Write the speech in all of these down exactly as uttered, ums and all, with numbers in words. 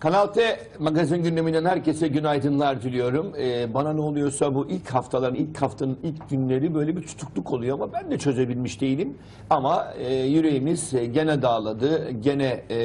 Kanal T magazin gündeminden herkese günaydınlar diliyorum. Ee, bana ne oluyorsa bu ilk haftaların, ilk haftanın ilk günleri böyle bir tutukluk oluyor ama ben de çözebilmiş değilim. Ama e, yüreğimiz gene dağladı, gene e,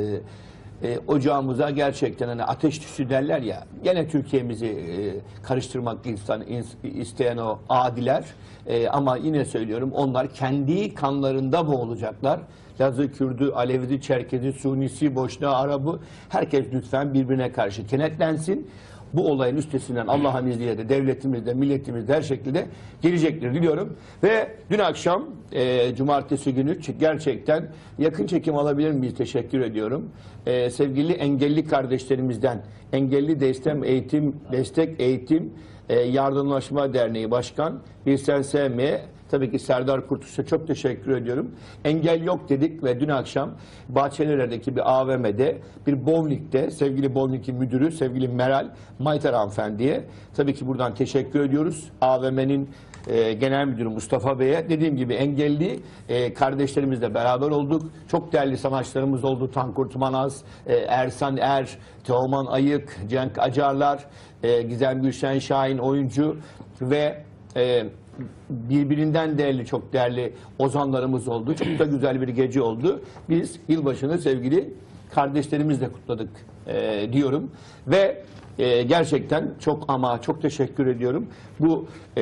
e, ocağımıza gerçekten hani ateş düştü derler ya. Gene Türkiye'mizi e, karıştırmak insan, isteyen o adiler. E, ama yine söylüyorum, onlar kendi kanlarında boğulacaklar. Lazı, Kürdü, Alevisi, Çerkezi, Sunisi, Boşnağı, Arabı, herkes lütfen birbirine karşı kenetlensin. Bu olayın üstesinden Allah'ın izniyle de devletimiz de milletimiz de her şekilde gelecektir diliyorum. Ve dün akşam e, cumartesi günü gerçekten yakın çekim alabilir miyiz? Teşekkür ediyorum. E, sevgili engelli kardeşlerimizden Engelli Destek Eğitim Destek Eğitim e, Yardımlaşma Derneği Başkan Birsen Sevme'ye, tabii ki Serdar Kurtuluş'a çok teşekkür ediyorum. Engel yok dedik ve dün akşam Bahçelievler'deki bir A V M'de, bir bowling'de sevgili bowling'in müdürü sevgili Meral Maytar hanımefendiye tabii ki buradan teşekkür ediyoruz. A V M'nin e, genel müdürü Mustafa Bey'e, dediğim gibi engelli e, kardeşlerimizle beraber olduk. Çok değerli sanatçılarımız oldu. Tankurt Manaz, e, Ersan Er, Teoman Ayık, Cenk Acarlar, e, Gizem Gülşen Şahin oyuncu ve e, birbirinden değerli, çok değerli ozanlarımız oldu. Çok da güzel bir gece oldu. Biz yılbaşını sevgili kardeşlerimizle kutladık e, diyorum. Ve e, gerçekten çok ama çok teşekkür ediyorum. Bu e,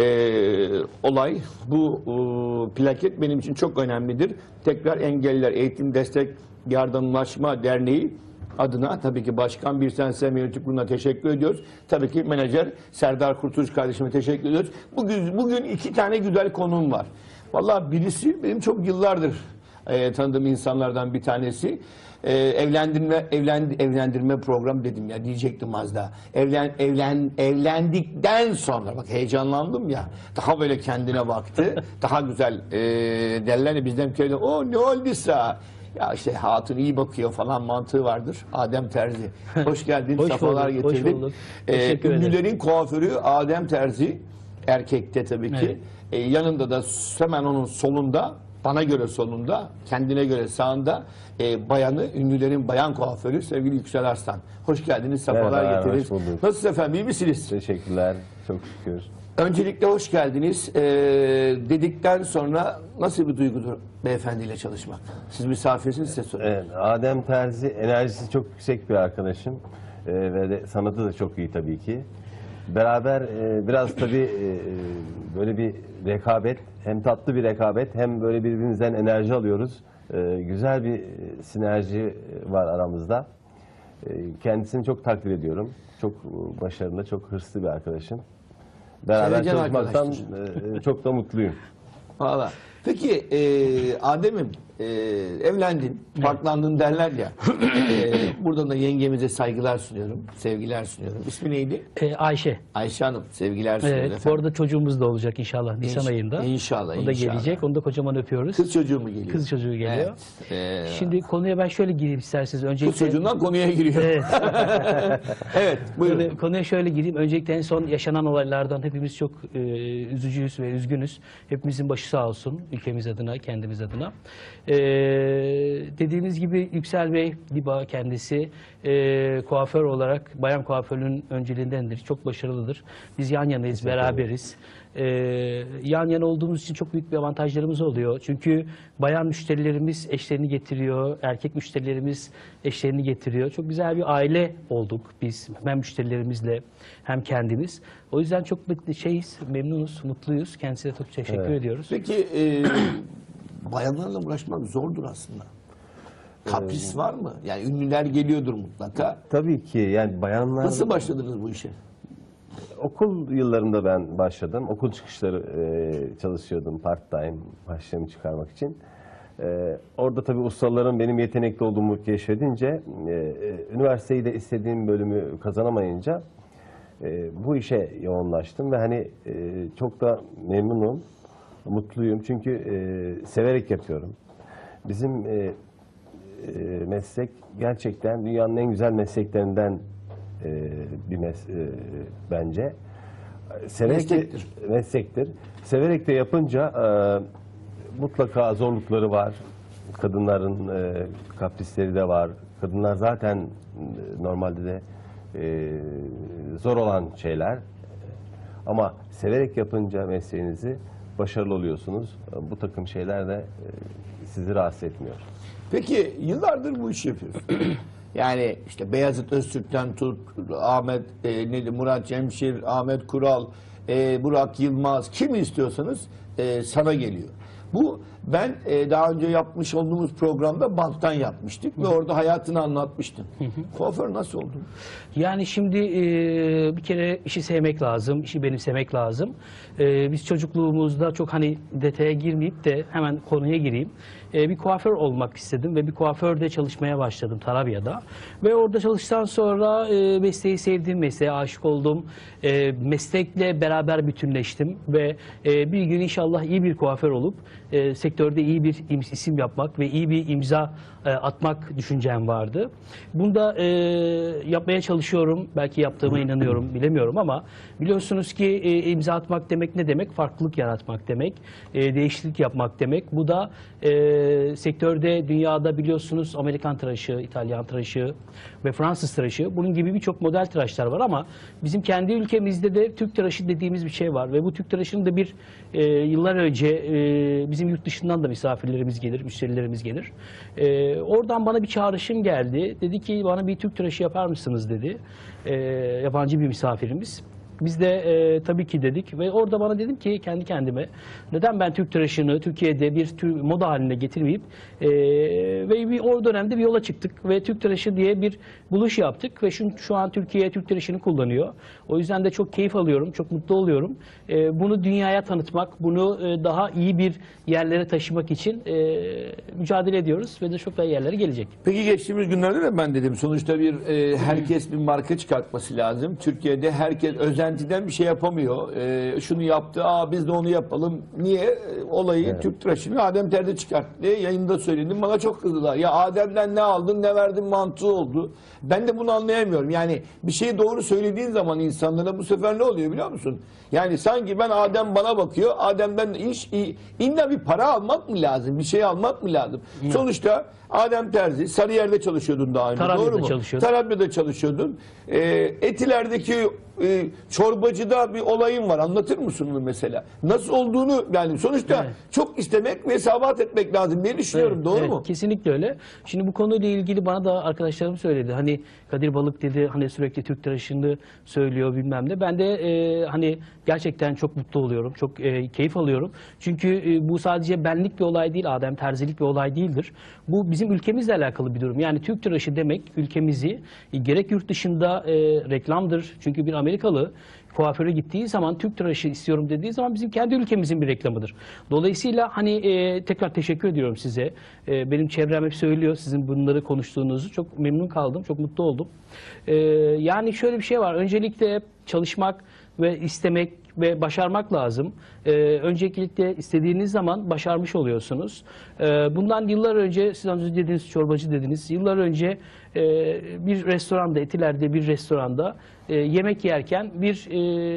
olay, bu e, plaket benim için çok önemlidir. Tekrar Engelliler Eğitim Destek Yardımlaşma Derneği adına tabii ki Başkan Birsen Sevme Yönetim Kurulu'na teşekkür ediyoruz. Tabii ki menajer Serdar Kurtuluş kardeşime teşekkür ediyoruz. Bugün, bugün iki tane güzel konuğum var. Vallahi birisi benim çok yıllardır e, tanıdığım insanlardan bir tanesi. E, evlendirme evlen, evlendirme programı dedim ya, diyecektim az daha. Evlen, evlen, evlendikten sonra bak heyecanlandım ya. Daha böyle kendine baktı. Daha güzel e, derler ya bizden köyde, o ne olduysa. Ya işte hatun iyi bakıyor falan mantığı vardır. Adem Terzi. Hoş geldin, hoş safalar bulduk, getirdin. Hoş bulduk. Ee, ünlülerin kuaförü Adem Terzi. Erkekte tabii ki. Evet. Ee, yanında da hemen onun solunda, bana göre solunda, kendine göre sağında e, bayanı, ünlülerin bayan kuaförü sevgili Yüksel Arslan. Hoş geldiniz, safalar Merhaba, getirdiniz. hoş bulduk. Nasılsınız efendim, iyi misiniz? Teşekkürler, çok şükür. Öncelikle hoş geldiniz ee, dedikten sonra nasıl bir duygudur beyefendiyle çalışmak? Siz misafirsiniz, size sorayım. Evet, Adem Terzi enerjisi çok yüksek bir arkadaşım ee, ve de sanatı da çok iyi tabii ki. Beraber e, biraz tabii e, böyle bir rekabet, hem tatlı bir rekabet hem böyle birbirimizden enerji alıyoruz. E, güzel bir sinerji var aramızda. E, kendisini çok takdir ediyorum. Çok başarılı, çok hırslı bir arkadaşım. Beraber Sevecen çalışmaktan arkadaştır. e, çok da mutluyum. Valla. Peki e, Adem'im e, evlendin, farklandın derler ya. e, buradan da yengemize saygılar sunuyorum, sevgiler sunuyorum. İsmi neydi? Ee, Ayşe. Ayşe Hanım, sevgiler sunuyorum Evet, bu efendim. arada çocuğumuz da olacak inşallah Nisan İnş- ayında. İnşallah, O da inşallah. gelecek. Onu da kocaman öpüyoruz. Kız çocuğu mu geliyor? Kız çocuğu geliyor. Evet. E, Şimdi konuya ben şöyle gireyim isterseniz. Öncelikle, kız çocuğundan konuya giriyor. Evet. Evet, buyurun. Konu- Konuya şöyle gireyim. Öncelikle en son yaşanan olaylardan hepimiz çok e, üzücüyüz ve üzgünüz. Hepimizin başı sağ olsun. Ülkemiz adına, kendimiz adına. E, dediğiniz gibi Yüksel Bey, Liba kendisi e, kuaför olarak bayan kuaförünün önceliğindendir. Çok başarılıdır. Biz yan yanayız, beraberiz. Ee, yan yana olduğumuz için çok büyük bir avantajlarımız oluyor. Çünkü bayan müşterilerimiz eşlerini getiriyor, erkek müşterilerimiz eşlerini getiriyor. Çok güzel bir aile olduk biz, hem müşterilerimizle hem kendimiz. O yüzden çok mutlu şeyiz, memnunuz, mutluyuz. Kendisine çok teşekkür Evet. ediyoruz. Peki e, bayanlarla uğraşmak zordur aslında. Kapris var mı? Yani ünlüler geliyordur mutlaka. Tabii ki yani bayanlar... Nasıl başladınız bu işe? Okul yıllarında ben başladım. Okul çıkışları e, çalışıyordum part time harçlığımı çıkarmak için. E, orada tabii ustaların benim yetenekli olduğumu keşfedince, e, e, üniversiteyi de istediğim bölümü kazanamayınca e, bu işe yoğunlaştım ve hani e, çok da memnunum, mutluyum çünkü e, severek yapıyorum. Bizim e, e, meslek gerçekten dünyanın en güzel mesleklerinden e, bir mes e, bence. Severek Meslektir. De, meslektir. Severek de yapınca e, mutlaka zorlukları var. Kadınların e, kaprisleri de var. Kadınlar zaten e, normalde de e, zor olan şeyler. Ama severek yapınca mesleğinizi başarılı oluyorsunuz. Bu takım şeyler de e, sizi rahatsız etmiyor. Peki yıllardır bu işi yapıyorsun. Yani işte Beyazıt Öztürk'ten tut, Ahmet e, neydi, Murat Cemşir, Ahmet Kural, e, Burak Yılmaz, kim istiyorsanız e, sana geliyor. Bu ben e, daha önce yapmış olduğumuz programda banttan yapmıştık ve orada hayatını anlatmıştım. Kuaför nasıl oldun? Yani şimdi e, bir kere işi sevmek lazım, işi benimsemek lazım. E, biz çocukluğumuzda çok hani detaya girmeyip de hemen konuya gireyim. E, bir kuaför olmak istedim ve bir kuaförde çalışmaya başladım Tarabya'da. Ve orada çalıştıktan sonra e, mesleği sevdim, mesleğe aşık oldum. E, meslekle beraber bütünleştim ve e, bir gün inşallah iyi bir kuaför olup e, sektörde iyi bir im- isim yapmak ve iyi bir imza e, atmak düşüncem vardı. Bunu da e, yapmaya çalışıyorum. Belki yaptığıma inanıyorum, bilemiyorum ama biliyorsunuz ki e, imza atmak demek ne demek? Farklılık yaratmak demek, e, değişiklik yapmak demek. Bu da e, sektörde, dünyada biliyorsunuz Amerikan tıraşı, İtalyan tıraşı ve Fransız tıraşı. Bunun gibi birçok model tıraşlar var ama bizim kendi ülkemizde de Türk tıraşı dediğimiz bir şey var ve bu Türk tıraşının da bir e, yıllar önce e, bizim yurt dışından da misafirlerimiz gelir, müşterilerimiz gelir. E, oradan bana bir çağrışım geldi. Dedi ki bana bir Türk tıraşı yapar mısınız dedi. E, yabancı bir misafirimiz. Biz de e, tabii ki dedik ve orada bana dedim ki kendi kendime neden ben Türk tıraşını Türkiye'de bir tür moda haline getirmeyip e, ve bir o dönemde bir yola çıktık ve Türk tıraşı diye bir buluş yaptık ve şu, şu an Türkiye Türk tıraşını kullanıyor. O yüzden de çok keyif alıyorum, çok mutlu oluyorum. E, bunu dünyaya tanıtmak, bunu e, daha iyi bir yerlere taşımak için e, mücadele ediyoruz ve de çok daha yerlere gelecek. Peki geçtiğimiz günlerde de ben dedim sonuçta bir e, herkes bir marka çıkartması lazım. Türkiye'de herkes özentiden bir şey yapamıyor. E, şunu yaptı, aa biz de onu yapalım. Niye? E, olayı Evet. Türk tıraşını Adem Terzi çıkarttı diye yayında söyledim. Bana çok kızdılar. Ya Adem'den ne aldın ne verdin mantığı oldu. Ben de bunu anlayamıyorum. Yani bir şeyi doğru söylediğin zaman insanlara bu sefer ne oluyor biliyor musun? Yani sanki ben Adem bana bakıyor. Adem'den iş illa bir para almak mı lazım? Bir şey almak mı lazım? Evet. Sonuçta Adem Terzi Sarıyer'de çalışıyordun daha önce. Tarabya'da Doğru mu? çalışıyordum. Tarabya'da çalışıyordun. E, Etiler'deki e, çorbacıda bir olayın var. Anlatır mısın bunu mesela? Nasıl olduğunu yani sonuçta Evet. çok istemek ve hesabet etmek lazım diye düşünüyorum. Evet, Doğru evet, mu? kesinlikle öyle. Şimdi bu konuyla ilgili bana da arkadaşlarım söyledi. Hani Kadir Balık dedi hani sürekli Türk tıraşını söylüyor bilmem ne. Ben de e, hani gerçekten çok mutlu oluyorum. Çok e, keyif alıyorum. Çünkü e, bu sadece benlik bir olay değil. Adem Terzilik bir olay değildir. Bu bizim ülkemizle alakalı bir durum. Yani Türk tıraşı demek ülkemizi e, gerek yurt dışında e, reklamdır. Çünkü bir Amerikalı kuaföre gittiği zaman Türk tıraşı istiyorum dediği zaman bizim kendi ülkemizin bir reklamıdır. Dolayısıyla hani e, tekrar teşekkür ediyorum size. E, benim çevrem hep söylüyor sizin bunları konuştuğunuzu. Çok memnun kaldım, çok mutlu oldum. E, yani şöyle bir şey var. Öncelikle çalışmak ve istemek ve başarmak lazım. Ee, öncelikle istediğiniz zaman başarmış oluyorsunuz. Ee, bundan yıllar önce, siz az önce dediniz, çorbacı dediniz. Yıllar önce e, bir restoranda, Etiler'de bir restoranda e, yemek yerken bir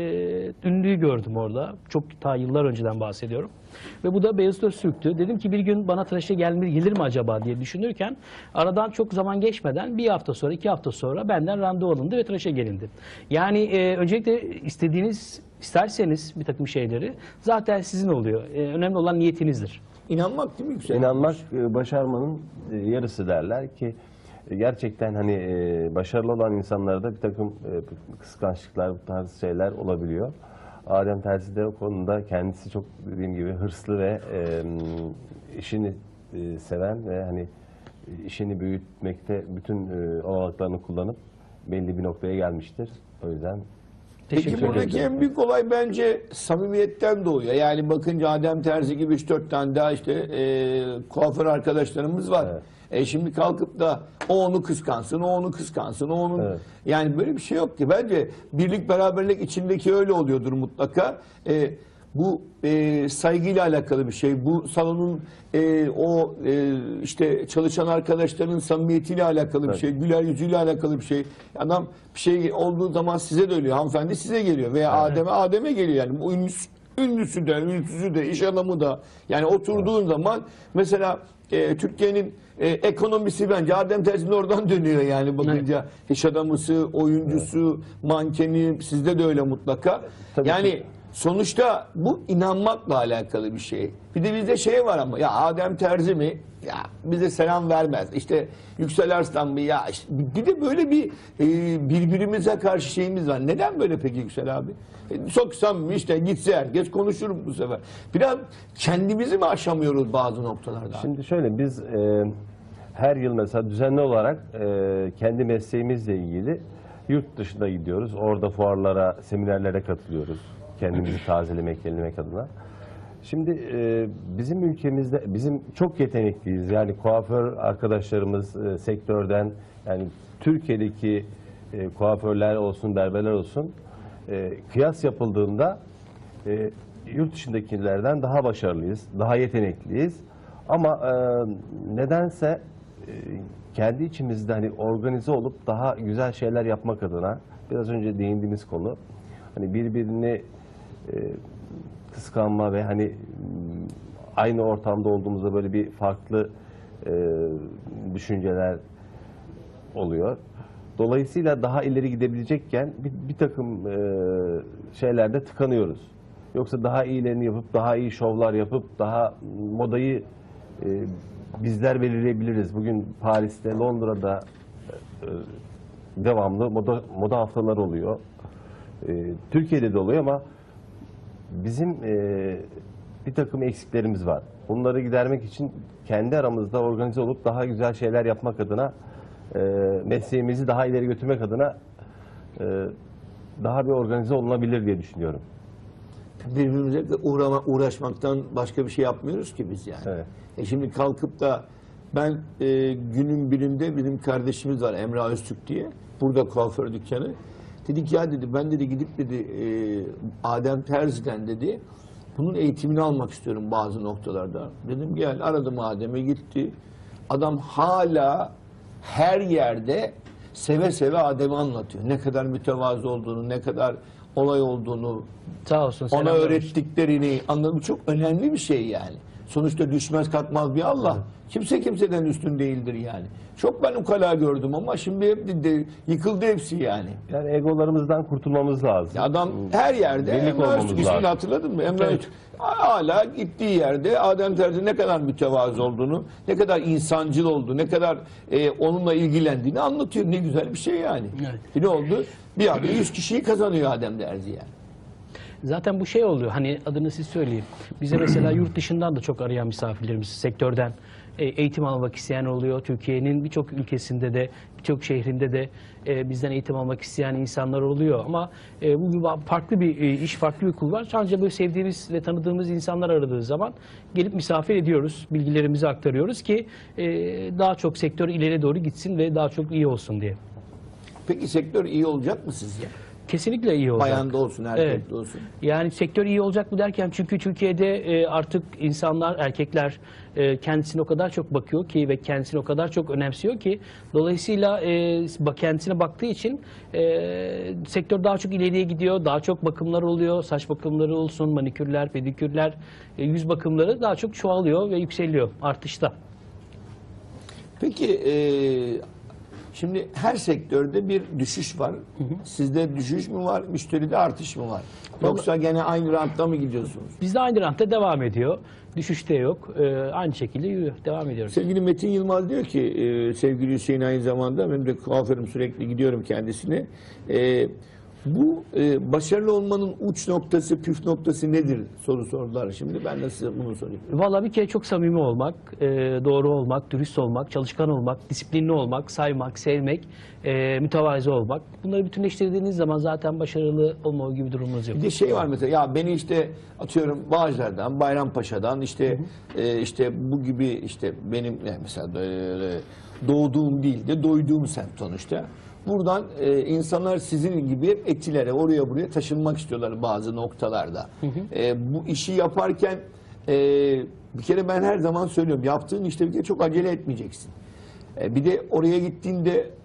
e, ünlüyü gördüm orada. Çok daha yıllar önceden bahsediyorum. Ve bu da Beyazıt Öztürk'tü. Dedim ki bir gün bana tıraşa gelme, gelir mi acaba diye düşünürken aradan çok zaman geçmeden bir hafta sonra, iki hafta sonra benden randevu alındı ve tıraşa gelindi. Yani e, öncelikle istediğiniz, isterseniz bir takım şeyleri zaten sizin oluyor. E, önemli olan niyetinizdir. İnanmak değil mi Yüksel? İnanmak e, başarmanın e, yarısı derler ki e, gerçekten hani e, başarılı olan insanlarda bir takım e, kıskançlıklar, bu tarz şeyler olabiliyor. Adem Terzi de o konuda kendisi çok dediğim gibi hırslı ve e, işini e, seven ve hani işini büyütmekte bütün e, olanaklarını kullanıp belli bir noktaya gelmiştir. O yüzden Peki Teşekkür buradaki ederim. en büyük olay bence samimiyetten doğuyor. Yani bakınca Adem Terzi gibi üç dört tane daha işte e, kuaför arkadaşlarımız var. Evet. E şimdi kalkıp da o onu kıskansın, o onu kıskansın, o onun... Evet. Yani böyle bir şey yok ki. Bence birlik beraberlik içindeki öyle oluyordur mutlaka. E, bu e, saygıyla alakalı bir şey. Bu salonun e, o e, işte çalışan arkadaşların samimiyetiyle alakalı bir Evet. şey. Güler yüzüyle alakalı bir şey. Adam bir şey olduğu zaman size de ölüyor. Hanımefendi size geliyor. Veya Adem'e Adem'e geliyor. Yani bu ünlüsü, ünlüsü de, ünlüsüzü de, iş adamı da. Yani oturduğun zaman mesela e, Türkiye'nin e, ekonomisi bence Adem Terzi'nin oradan dönüyor yani bakınca. İş adamısı, oyuncusu, mankeni, sizde de öyle mutlaka. Tabii yani ki. sonuçta bu inanmakla alakalı bir şey. Bir de bizde şey var ama ya Adem Terzi mi? Ya bize selam vermez. İşte Yüksel Arslan mı? Ya işte bir de böyle bir e, birbirimize karşı şeyimiz var. Neden böyle peki Yüksel abi? E, çok samimi işte gitse herkes konuşur bu sefer. Biraz kendimizi mi aşamıyoruz bazı noktalarda? Şimdi şöyle biz e, her yıl mesela düzenli olarak e, kendi mesleğimizle ilgili yurt dışına gidiyoruz. Orada fuarlara, seminerlere katılıyoruz. Kendimizi tazelemek, yenilemek adına. Şimdi e, bizim ülkemizde bizim çok yetenekliyiz. Yani kuaför arkadaşlarımız e, sektörden yani Türkiye'deki e, kuaförler olsun, berberler olsun e, kıyas yapıldığında e, yurt dışındakilerden daha başarılıyız, daha yetenekliyiz. Ama e, nedense e, kendi içimizde hani organize olup daha güzel şeyler yapmak adına biraz önce değindiğimiz konu hani birbirini e, kıskanma ve hani aynı ortamda olduğumuzda böyle bir farklı e, düşünceler oluyor. Dolayısıyla daha ileri gidebilecekken bir, bir takım e, şeylerde tıkanıyoruz. Yoksa daha iyilerini yapıp, daha iyi şovlar yapıp, daha modayı e, bizler belirleyebiliriz. Bugün Paris'te, Londra'da e, devamlı moda, moda haftaları oluyor. E, Türkiye'de de oluyor ama bizim e, bir takım eksiklerimiz var. Bunları gidermek için kendi aramızda organize olup daha güzel şeyler yapmak adına e, mesleğimizi daha ileri götürmek adına e, daha bir organize olunabilir diye düşünüyorum. Birbirimize uğrama, uğraşmaktan başka bir şey yapmıyoruz ki biz yani. Evet. E şimdi kalkıp da ben e, günün birinde bizim kardeşimiz var Emre Öztürk diye. Burada kuaför dükkanı. Dedik ya dedi ben dedi gidip dedi e, Adem Terzi'den dedi bunun eğitimini almak istiyorum bazı noktalarda. Dedim gel aradım Adem'e gitti. Adam hala her yerde seve seve Adem'i anlatıyor. Ne kadar mütevazı olduğunu, ne kadar olay olduğunu, Sağ olsun. ona selamlar olsun. öğrettiklerini anladım. Bu çok önemli bir şey yani. Sonuçta düşmez kalkmaz bir Allah. Kimse kimseden üstün değildir yani. Çok ben ukala gördüm ama şimdi hep de, de, yıkıldı hepsi yani. Yani egolarımızdan kurtulmamız lazım. Ya adam her yerde Birlik Emre olmamız Öztürk ismini lazım. hatırladın mı? Emre Evet. Öztürk hala gittiği yerde Adem Terzi ne kadar mütevazı olduğunu, ne kadar insancıl olduğunu, ne kadar e, onunla ilgilendiğini anlatıyor. Ne güzel bir şey yani. Evet. Ne oldu? Bir anda yüz kişiyi kazanıyor Adem Terzi yani. Zaten bu şey oluyor hani adını siz söyleyin. Bize mesela yurt dışından da çok arayan misafirlerimiz sektörden e, eğitim almak isteyen oluyor. Türkiye'nin birçok ülkesinde de birçok şehrinde de e, bizden eğitim almak isteyen insanlar oluyor. Ama e, bu bir farklı bir e, iş, farklı bir kul var. Sadece böyle sevdiğimiz ve tanıdığımız insanlar aradığı zaman gelip misafir ediyoruz. Bilgilerimizi aktarıyoruz ki e, daha çok sektör ileri doğru gitsin ve daha çok iyi olsun diye. Peki sektör iyi olacak mı sizce? Kesinlikle iyi olacak. Bayanda olsun, erkekte Evet. olsun. Yani sektör iyi olacak mı derken çünkü Türkiye'de e, artık insanlar, erkekler e, kendisine o kadar çok bakıyor ki ve kendisini o kadar çok önemsiyor ki dolayısıyla e, bak- kendisine baktığı için e, sektör daha çok ileriye gidiyor, daha çok bakımlar oluyor, saç bakımları olsun, manikürler, pedikürler, e, yüz bakımları daha çok çoğalıyor ve yükseliyor artışta. Peki e, şimdi her sektörde bir düşüş var. Sizde düşüş mü var, müşteride artış mı var? Yoksa gene aynı rantta mı gidiyorsunuz? Bizde aynı rantta devam ediyor. Düşüşte yok. E, aynı şekilde yürüyor, devam ediyoruz. Sevgili Metin Yılmaz diyor ki, e, sevgili Hüseyin aynı zamanda, benim de kuaförüm sürekli gidiyorum kendisine. E, bu e, başarılı olmanın uç noktası, püf noktası nedir soru sordular. Şimdi ben de size bunu sorayım. Vallahi bir kere çok samimi olmak, e, doğru olmak, dürüst olmak, çalışkan olmak, disiplinli olmak, saymak, sevmek, e, mütevazi olmak. Bunları bütünleştirdiğiniz zaman zaten başarılı olma gibi durumunuz yok. Bir de şey var mesela, ya beni işte atıyorum Bağcılar'dan, Bayrampaşa'dan işte e, işte bu gibi işte benim yani mesela böyle doğduğum değil de doyduğum semt sonuçta. Buradan e, insanlar sizin gibi hep etilere, oraya buraya taşınmak istiyorlar bazı noktalarda. E, bu işi yaparken e, bir kere ben her zaman söylüyorum, yaptığın işte bir kere çok acele etmeyeceksin. E, bir de oraya gittiğinde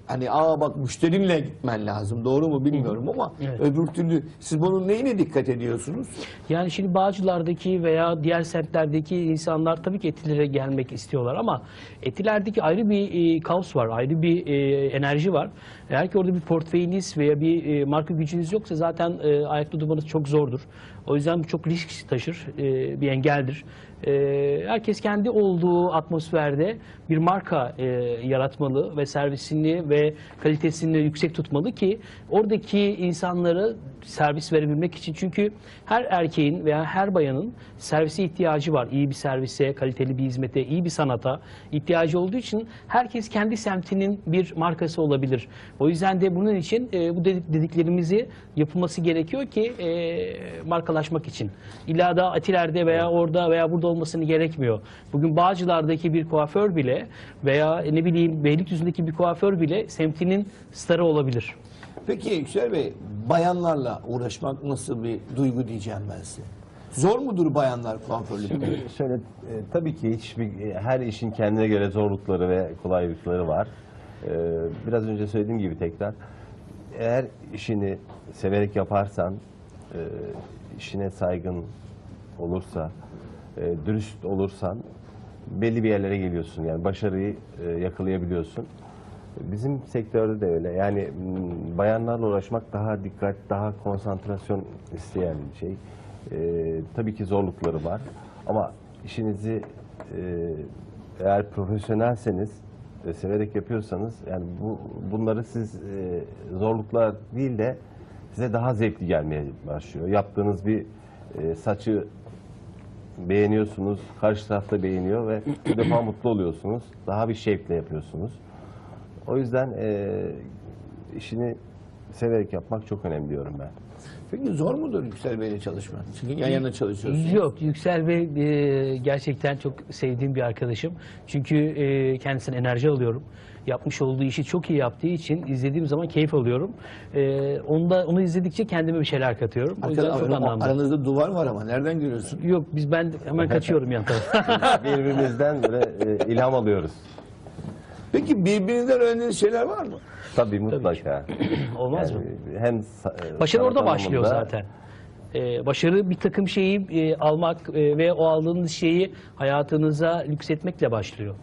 hani aa bak müşterinle gitmen lazım. Doğru mu bilmiyorum ama Evet. öbür türlü siz bunun neyine dikkat ediyorsunuz? Yani şimdi Bağcılar'daki veya diğer semtlerdeki insanlar tabii ki Etiler'e gelmek istiyorlar ama Etiler'deki ayrı bir e, kaos var, ayrı bir e, enerji var. Eğer ki orada bir portföyünüz veya bir e, marka gücünüz yoksa zaten e, ayakta durmanız çok zordur. O yüzden bu çok risk taşır, e, bir engeldir. E, herkes kendi olduğu atmosferde bir marka e, yaratmalı ve servisini ve kalitesini yüksek tutmalı ki oradaki insanlara servis verebilmek için. Çünkü her erkeğin veya her bayanın servise ihtiyacı var. İyi bir servise, kaliteli bir hizmete, iyi bir sanata ihtiyacı olduğu için herkes kendi semtinin bir markası olabilir. O yüzden de bunun için e, bu dediklerimizi yapılması gerekiyor ki e, markalaşmak için. İlla da Atiler'de veya orada veya burada olmasını gerekmiyor. Bugün Bağcılar'daki bir kuaför bile veya ne bileyim Beylikdüzü'ndeki bir kuaför bile semtinin starı olabilir. Peki Yüksel Bey, bayanlarla uğraşmak nasıl bir duygu diyeceğim ben size. Zor mudur bayanlar kuaförlükte? Şöyle, e, tabii ki hiçbir, e, her işin kendine göre zorlukları ve kolaylıkları var. E, biraz önce söylediğim gibi tekrar, eğer işini severek yaparsan, e, işine saygın olursa, e, dürüst olursan belli bir yerlere geliyorsun. Yani başarıyı e, yakalayabiliyorsun. Bizim sektörde de öyle. Yani m, bayanlarla uğraşmak daha dikkat, daha konsantrasyon isteyen bir şey. Ee, tabii ki zorlukları var. Ama işinizi e, eğer profesyonelseniz ve severek yapıyorsanız, yani bu bunları siz e, zorluklar değil de size daha zevkli gelmeye başlıyor. Yaptığınız bir e, saçı beğeniyorsunuz, karşı tarafta beğeniyor ve bu defa mutlu oluyorsunuz. Daha bir şevkle yapıyorsunuz. O yüzden e, işini severek yapmak çok önemli diyorum ben. Peki zor mudur Yüksel Bey'le çalışmak? Çünkü yan yana çalışıyorsunuz. Yok, Yüksel Bey e, gerçekten çok sevdiğim bir arkadaşım. Çünkü e, kendisinden enerji alıyorum. Yapmış olduğu işi çok iyi yaptığı için izlediğim zaman keyif alıyorum. E, onda, onu izledikçe kendime bir şeyler katıyorum. O yüzden çok anlamlı. Aranızda duvar var ama nereden görüyorsun? Yok, biz ben hemen kaçıyorum yan tarafa. Birbirimizden böyle e, ilham alıyoruz. Peki birbirinizden öğrendiğiniz şeyler var mı? Tabii mutlaka. Olmaz Yani mı? hem sa- Başarı sanat orada başlıyor anlamında, zaten. Ee, başarı bir takım şeyi e, almak e, ve o aldığınız şeyi hayatınıza lüksetmekle başlıyor.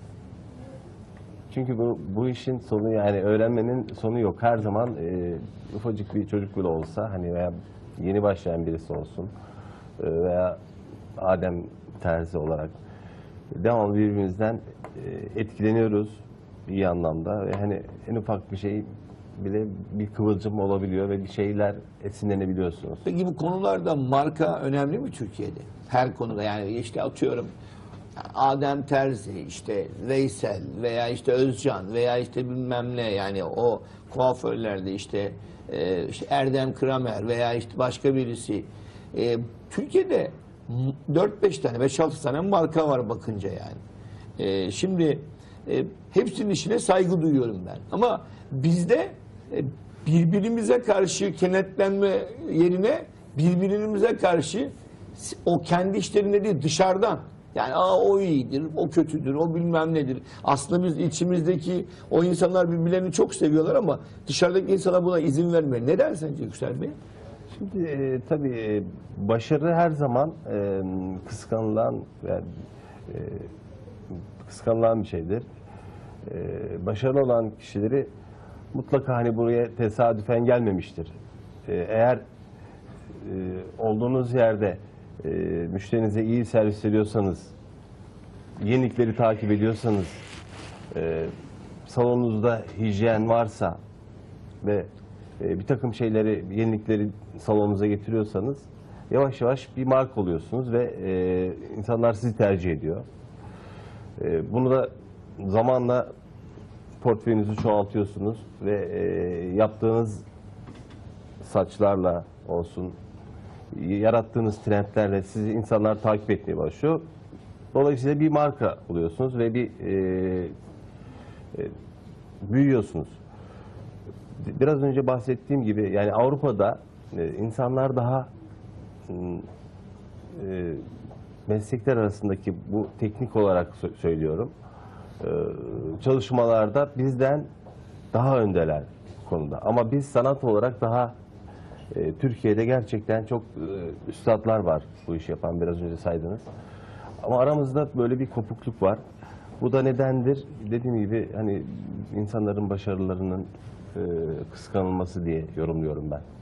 Çünkü bu, bu işin sonu, yani öğrenmenin sonu yok. Her zaman e, ufacık bir çocuk bile olsa, hani veya yeni başlayan birisi olsun e, veya Adem terzi olarak devamlı birbirimizden e, etkileniyoruz iyi anlamda ve hani en ufak bir şey bile bir kıvılcım olabiliyor ve bir şeyler esinlenebiliyorsunuz. Peki bu konularda marka önemli mi Türkiye'de? Her konuda, yani işte atıyorum Adem Terzi, işte Veysel veya işte Özcan veya işte bilmem ne, yani o kuaförlerde işte, e, işte Erdem Kramer veya işte başka birisi. E, Türkiye'de dört beş tane, beş altı tane marka var bakınca yani. E, şimdi e, hepsinin işine saygı duyuyorum ben. Ama bizde e, birbirimize karşı kenetlenme yerine birbirimize karşı o kendi işlerinde değil, dışarıdan. Yani aa o iyidir, o kötüdür, o bilmem nedir. Aslında biz içimizdeki o insanlar birbirlerini çok seviyorlar ama dışarıdaki insanlar buna izin vermiyor. Neden sence Yüksel Bey? Şimdi e, tabii e, başarı her zaman e, kıskanılan ve e, kıskanılan bir şeydir. E, başarılı olan kişileri mutlaka hani buraya tesadüfen gelmemiştir. E, eğer e, olduğunuz yerde e, müşterinize iyi servis ediyorsanız, yenilikleri takip ediyorsanız, e, salonunuzda hijyen varsa ve e, bir takım şeyleri, yenilikleri salonunuza getiriyorsanız yavaş yavaş bir marka oluyorsunuz ve e, insanlar sizi tercih ediyor. E, bunu da zamanla portföyünüzü çoğaltıyorsunuz ve e, yaptığınız saçlarla olsun, yarattığınız trendlerle sizi insanlar takip etmeye başlıyor. Dolayısıyla bir marka oluyorsunuz ve bir e, e, büyüyorsunuz. Biraz önce bahsettiğim gibi, yani Avrupa'da e, insanlar daha e, meslekler arasındaki, bu teknik olarak söylüyorum, e, çalışmalarda bizden daha öndeler bu konuda. Ama biz sanat olarak daha e, Türkiye'de gerçekten çok e, üstadlar var bu işi yapan, biraz önce saydınız. Ama aramızda böyle bir kopukluk var. Bu da nedendir? Dediğim gibi hani insanların başarılarının e, kıskanılması diye yorumluyorum ben.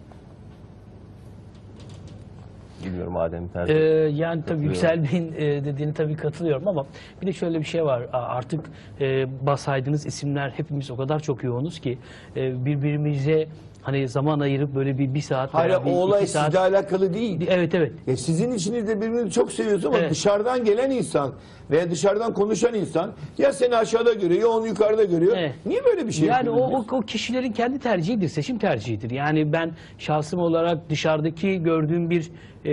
Bilmiyorum Adem tercih. Ee, yani tabii Yüksel Bey'in e, dediğine tabii katılıyorum ama bir de şöyle bir şey var. A- Artık e, basaydığınız isimler hepimiz o kadar çok yoğunuz ki e, birbirimize hani zaman ayırıp böyle bir bir saat Hayır, veya bir o olay iki saat. sizle alakalı değil. Evet evet. Ya sizin içinizde birbirini çok seviyorsunuz ama Evet. dışarıdan gelen insan veya dışarıdan konuşan insan ya seni aşağıda görüyor ya onu yukarıda görüyor. Evet. Niye böyle bir şey Yani o, yapıyorsunuz? o, o kişilerin kendi tercihidir, seçim tercihidir. Yani ben şahsım olarak dışarıdaki gördüğüm bir e,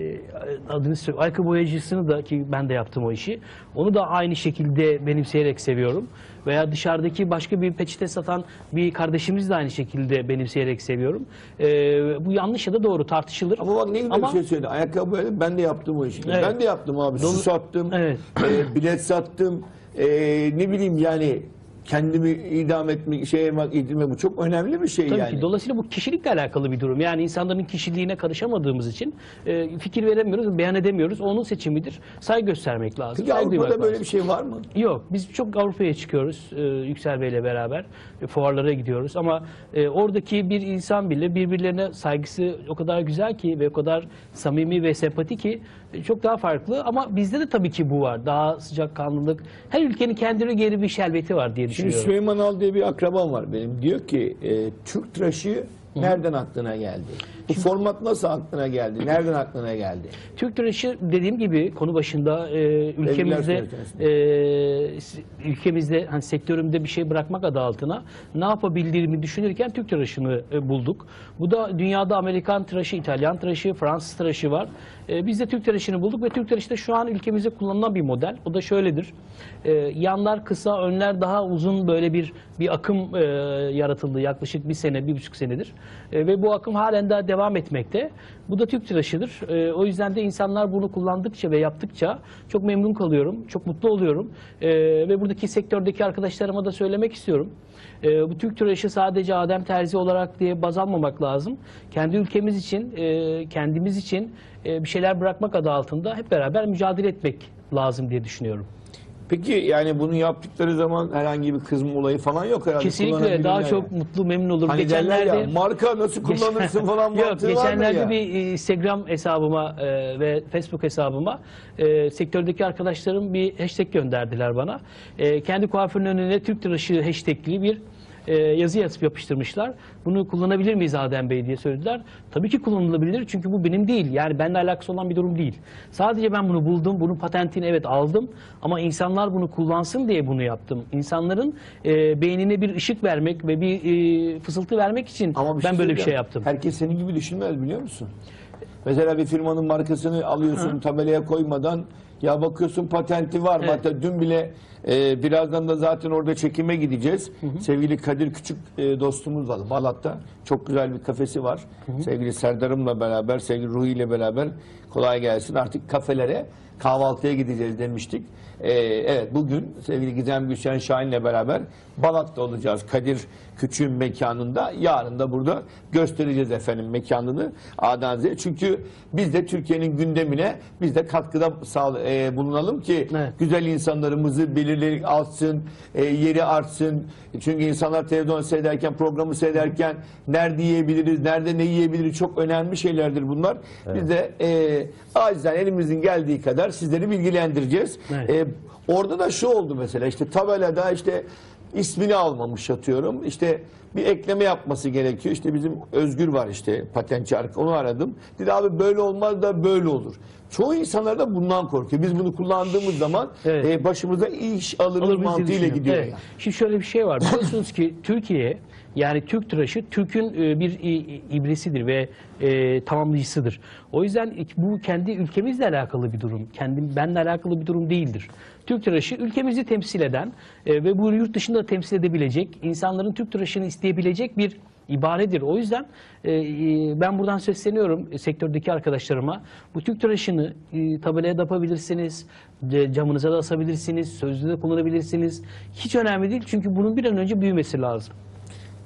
adını söyle, ayakkabı boyacısını da, ki ben de yaptım o işi, onu da aynı şekilde benimseyerek seviyorum. Veya dışarıdaki başka bir peçete satan bir kardeşimiz de aynı şekilde benimseyerek seviyorum. E, bu yanlış ya da doğru tartışılır. Ama bak ne güzel Ama- bir şey söyledi. Ayakkabı boyadım, ben de yaptım o işi. Evet. Ben de yaptım abi. Su sattım, Evet. e, bilet sattım. E, ne bileyim yani kendimi idam etmek, şey yapmak, idame, bu çok önemli bir şey Tabii yani. ki. Dolayısıyla bu kişilikle alakalı bir durum. Yani insanların kişiliğine karışamadığımız için e, fikir veremiyoruz, beyan edemiyoruz. Onun seçimidir. Saygı göstermek lazım. Peki saygı Avrupa'da duymak böyle lazım. bir şey var mı? Yok. Biz çok Avrupa'ya çıkıyoruz e, Yüksel Bey'le beraber. E, fuarlara gidiyoruz ama e, oradaki bir insan bile birbirlerine saygısı o kadar güzel ki ve o kadar samimi ve sempati ki e, çok daha farklı. Ama bizde de tabii ki bu var. Daha sıcakkanlılık. Her ülkenin kendine geri bir şerbeti var diye Şimdi düşünüyorum. Süleyman Al diye bir akrabam var benim. Diyor ki e, Türk tıraşı nereden aklına geldi? Bu format nasıl aklına geldi? Nereden aklına geldi? Türk tıraşı dediğim gibi konu başında e, ülkemizde söyleyeceksiniz. e, s- ülkemizde hani sektörümde bir şey bırakmak adı altına ne yapabildiğimi düşünürken Türk tıraşını e, bulduk. Bu da dünyada Amerikan tıraşı, İtalyan tıraşı, Fransız tıraşı var. E, biz de Türk tıraşını bulduk ve Türk tıraşı da şu an ülkemizde kullanılan bir model. O da şöyledir. E, yanlar kısa, önler daha uzun, böyle bir bir akım e, yaratıldı yaklaşık bir sene, bir buçuk senedir. E, ve bu akım halen daha devam etmekte. Bu da Türk tıraşıdır. E, o yüzden de insanlar bunu kullandıkça ve yaptıkça çok memnun kalıyorum, çok mutlu oluyorum. E, ve buradaki sektördeki arkadaşlarıma da söylemek istiyorum. E, bu Türk tıraşı sadece Adem Terzi olarak diye baz almamak lazım. Kendi ülkemiz için, e, kendimiz için e, bir şeyler bırakmak adı altında hep beraber mücadele etmek lazım diye düşünüyorum. Peki yani bunu yaptıkları zaman herhangi bir kızma olayı falan yok herhalde. Kesinlikle Kullanabilirler daha yani. çok mutlu, memnun olurum. Hani derler ya marka nasıl kullanırsın falan Yok, mantığı vardır geçenlerde ya. bir e, Instagram hesabıma e, ve Facebook hesabıma e, sektördeki arkadaşlarım bir hashtag gönderdiler bana. E, kendi kuaförünün önüne Türk tıraşı hashtagli bir e, yazı yazıp yapıştırmışlar. Bunu kullanabilir miyiz Adem Bey diye söylediler. Tabii ki kullanılabilir çünkü bu benim değil. Yani benimle alakası olan bir durum değil. Sadece ben bunu buldum, bunun patentini evet aldım ama insanlar bunu kullansın diye bunu yaptım. İnsanların e, beynine bir ışık vermek ve bir e, fısıltı vermek için Ama bir ben şey böyle bir şey söyleyeceğim. yaptım. Herkes senin gibi düşünmez biliyor musun? Mesela bir firmanın markasını alıyorsun tabelaya koymadan ya bakıyorsun patenti var. Evet. Hatta dün bile e, birazdan da zaten orada çekime gideceğiz. Sevgili Kadir Küçük e, dostumuz var Balat'ta. Çok güzel bir kafesi var. Sevgili Serdar'ımla beraber, sevgili Ruhi ile beraber kolay gelsin. Artık kafelere kahvaltıya gideceğiz demiştik. Ee, evet bugün sevgili Gizem Gülşen Şahin'le beraber Balat'ta olacağız. Kadir Küçük'ün mekanında. Yarın da burada göstereceğiz efendim mekanını A'dan Z'ye. Çünkü biz de Türkiye'nin gündemine biz de katkıda sağ, e, bulunalım ki Evet. güzel insanlarımızı belirlerik alsın, e, yeri artsın. Çünkü insanlar televizyon seyrederken, programı seyrederken nerede yiyebiliriz, nerede ne yiyebiliriz çok önemli şeylerdir bunlar. Biz de e, acizden elimizin geldiği kadar sizleri bilgilendireceğiz. Evet. E, orada da şu oldu mesela işte tabelada işte ismini almamış atıyorum. İşte bir ekleme yapması gerekiyor. İşte bizim Özgür var işte patentçi arkadaş. Onu aradım. Dedi abi böyle olmaz da böyle olur. Çoğu insanlar da bundan korkuyor. Biz bunu kullandığımız zaman Evet. e, başımıza iş alırız Alır biz diye mantığıyla düşünüyorum. gidiyor. Evet. Yani. Şimdi şöyle bir şey var. Biliyorsunuz ki Türkiye, yani Türk tıraşı Türk'ün e, bir i- ibresidir ve e, tamamlayıcısıdır. O yüzden bu kendi ülkemizle alakalı bir durum. Kendim benle alakalı bir durum değildir. Türk tıraşı ülkemizi temsil eden e, ve bu yurt dışında da temsil edebilecek, insanların Türk tıraşını isteyebilecek bir ibaredir. O yüzden e, e, ben buradan sesleniyorum e, sektördeki arkadaşlarıma. Bu Türk tıraşını e, tabelaya da yapabilirsiniz, e, camınıza da asabilirsiniz, sözlüğe de kullanabilirsiniz. Hiç önemli değil çünkü bunun bir an önce büyümesi lazım.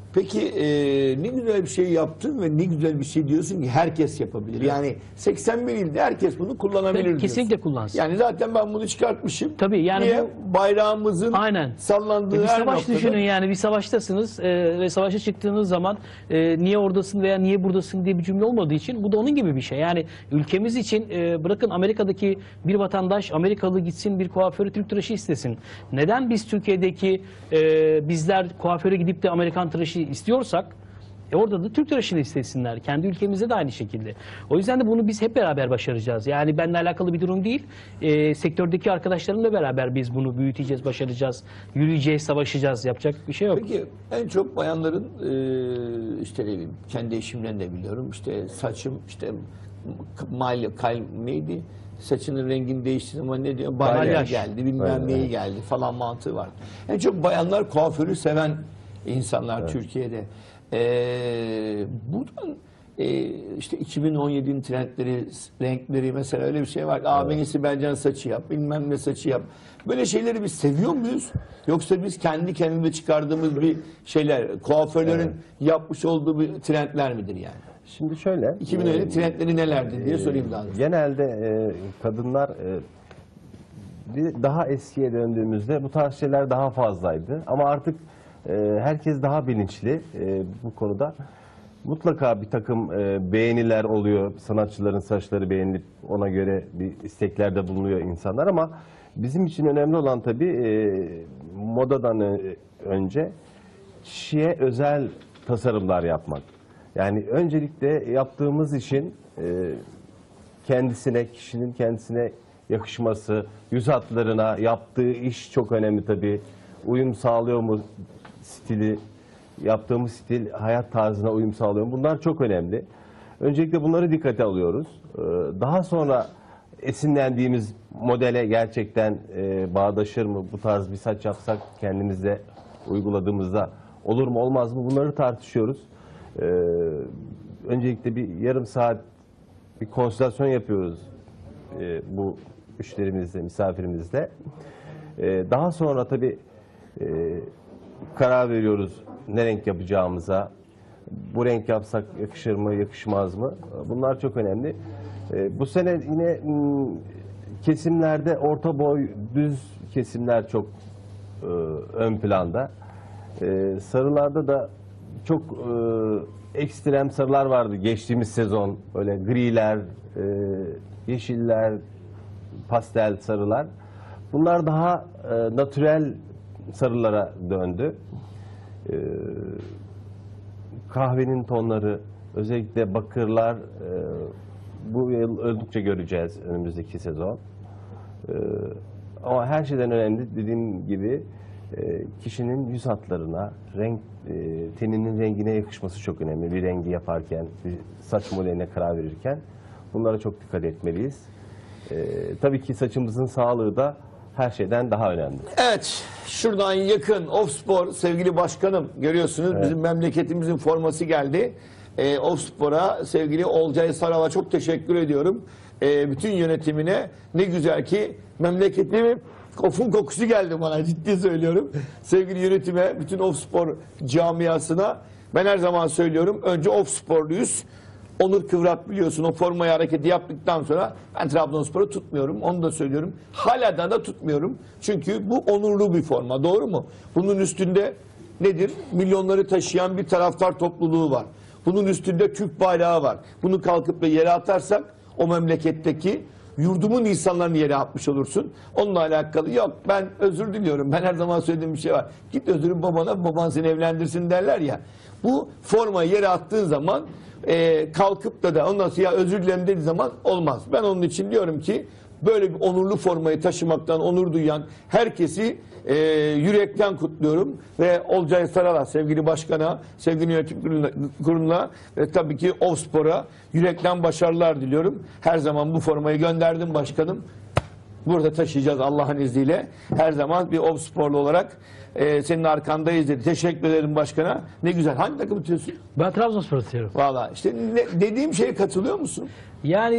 Peki e, ne güzel bir şey yaptın ve ne güzel bir şey diyorsun ki herkes yapabilir. Yani seksen bir ilde herkes bunu kullanabilir diyorsun. Kesinlikle kullansın. Yani zaten ben bunu çıkartmışım. Tabii, yani Niye? bu- Bayrağımızın Aynen. sallandığı E, bir her savaş noktada. düşünün, yani bir savaştasınız e, ve savaşa çıktığınız zaman e, niye oradasın veya niye buradasın diye bir cümle olmadığı için bu da onun gibi bir şey. Yani ülkemiz için e, bırakın Amerika'daki bir vatandaş Amerikalı gitsin bir kuaförü Türk tıraşı istesin. Neden biz Türkiye'deki e, bizler kuaföre gidip de Amerikan tıraşı istiyorsak E orada da Türk tıraşını istesinler. Kendi ülkemizde de aynı şekilde. O yüzden de bunu biz hep beraber başaracağız. Yani benimle alakalı bir durum değil. E, sektördeki arkadaşlarımla beraber biz bunu büyüteceğiz, başaracağız, yürüyeceğiz, savaşacağız. Yapacak bir şey yok. Peki en çok bayanların e, işte ne bileyim, kendi eşimden de biliyorum, işte saçım işte mal kal neydi? Saçının rengini değiştirdim ama ne diyor? Balyaj Balyaj. geldi, bilmem Aynen, neyi evet. geldi falan mantığı var. En çok bayanlar kuaförü seven insanlar Türkiye'de. Ee, buradan e, işte iki bin on yedinin trendleri, renkleri, mesela öyle bir şey var. Aa, beni Sibelcan saçı yap, bilmem ne saçı yap. Böyle şeyleri biz seviyor muyuz? Yoksa biz kendi kendimize çıkardığımız bir şeyler, kuaförlerin yapmış olduğu bir trendler midir yani? Şimdi şöyle. iki bin on yedi e, trendleri nelerdi diye sorayım daha doğrusu. Genelde e, kadınlar e, bir- daha eskiye döndüğümüzde bu tarz şeyler daha fazlaydı. Ama artık e, herkes daha bilinçli e, bu konuda. Mutlaka bir takım e, beğeniler oluyor. Sanatçıların saçları beğenilip ona göre bir isteklerde bulunuyor insanlar, ama bizim için önemli olan tabii e, modadan ö- önce kişiye özel tasarımlar yapmak. Yani öncelikle yaptığımız işin e, kendisine, kişinin kendisine yakışması, yüz hatlarına, yaptığı iş çok önemli tabii. Uyum sağlıyor mu stili, yaptığımız stil hayat tarzına uyum sağlıyor mu? Bunlar çok önemli. Öncelikle bunları dikkate alıyoruz. Ee, Daha sonra esinlendiğimiz modele gerçekten e, bağdaşır mı? Bu tarz bir saç yapsak kendimizde uyguladığımızda olur mu olmaz mı? Bunları tartışıyoruz. Ee, Öncelikle bir yarım saat bir konsültasyon yapıyoruz e, bu müşterimizle, misafirimizle. E, daha sonra tabii e, karar veriyoruz ne renk yapacağımıza. Bu renk yapsak yakışır mı, yakışmaz mı? Bunlar çok önemli. E, bu sene yine m, kesimlerde orta boy, düz kesimler çok e, ön planda. E, sarılarda da çok e, ekstrem sarılar vardı geçtiğimiz sezon. Böyle griler, e, yeşiller, pastel sarılar. Bunlar daha e, natürel sarılara döndü. E, kahvenin tonları, özellikle bakırlar, e, bu yıl öldükçe göreceğiz önümüzdeki sezon. E, ama her şeyden önemli dediğim gibi e, kişinin yüz hatlarına, renk, e, teninin rengine yakışması çok önemli. Bir rengi yaparken, bir saç modeline karar verirken bunlara çok dikkat etmeliyiz. E, tabii ki saçımızın sağlığı da her şeyden daha önemli. Evet, şuradan yakın Ofspor sevgili başkanım, görüyorsunuz bizim memleketimizin forması geldi. Ee, Ofspor'a sevgili Olcay Saral'a çok teşekkür ediyorum. Ee, bütün yönetimine, ne güzel ki memleketimin ofun kokusu geldi bana, ciddi söylüyorum. Sevgili yönetime, bütün Ofspor camiasına ben her zaman söylüyorum, önce Ofsporluyuz. Onur Kıvrak biliyorsun, o formayı hareketi yaptıktan sonra ben Trabzonspor'u tutmuyorum. Onu da söylüyorum. Hala da, da tutmuyorum. Çünkü bu onurlu bir forma. Doğru mu? Bunun üstünde nedir? Milyonları taşıyan bir taraftar topluluğu var. Bunun üstünde Türk bayrağı var. Bunu kalkıp da yere atarsak o memleketteki yurdumun insanlarını yere atmış olursun. Onunla alakalı yok. Ben özür diliyorum. Ben her zaman söylediğim bir şey var. Git özürün babana, baban seni evlendirsin derler ya. Bu formayı yere attığın zaman e, kalkıp da da ondan sonra ya özür dilerim dediği zaman olmaz. Ben onun için diyorum ki böyle bir onurlu formayı taşımaktan onur duyan herkesi e, yürekten kutluyorum. Ve Olcay Saral'a, sevgili başkana, sevgili yönetim kuruluna, kuruluna ve tabii ki Ofspor'a yürekten başarılar diliyorum. Her zaman bu formayı gönderdim başkanım. burada taşıyacağız Allah'ın izniyle. Her zaman bir Obsporlu olarak e, senin arkandayız dedi. Teşekkür ederim başkana. Ne güzel. Hangi takım tutuyorsun? Ben Trabzonspor tutuyorum. Valla işte ne- dediğim şeye katılıyor musun? Yani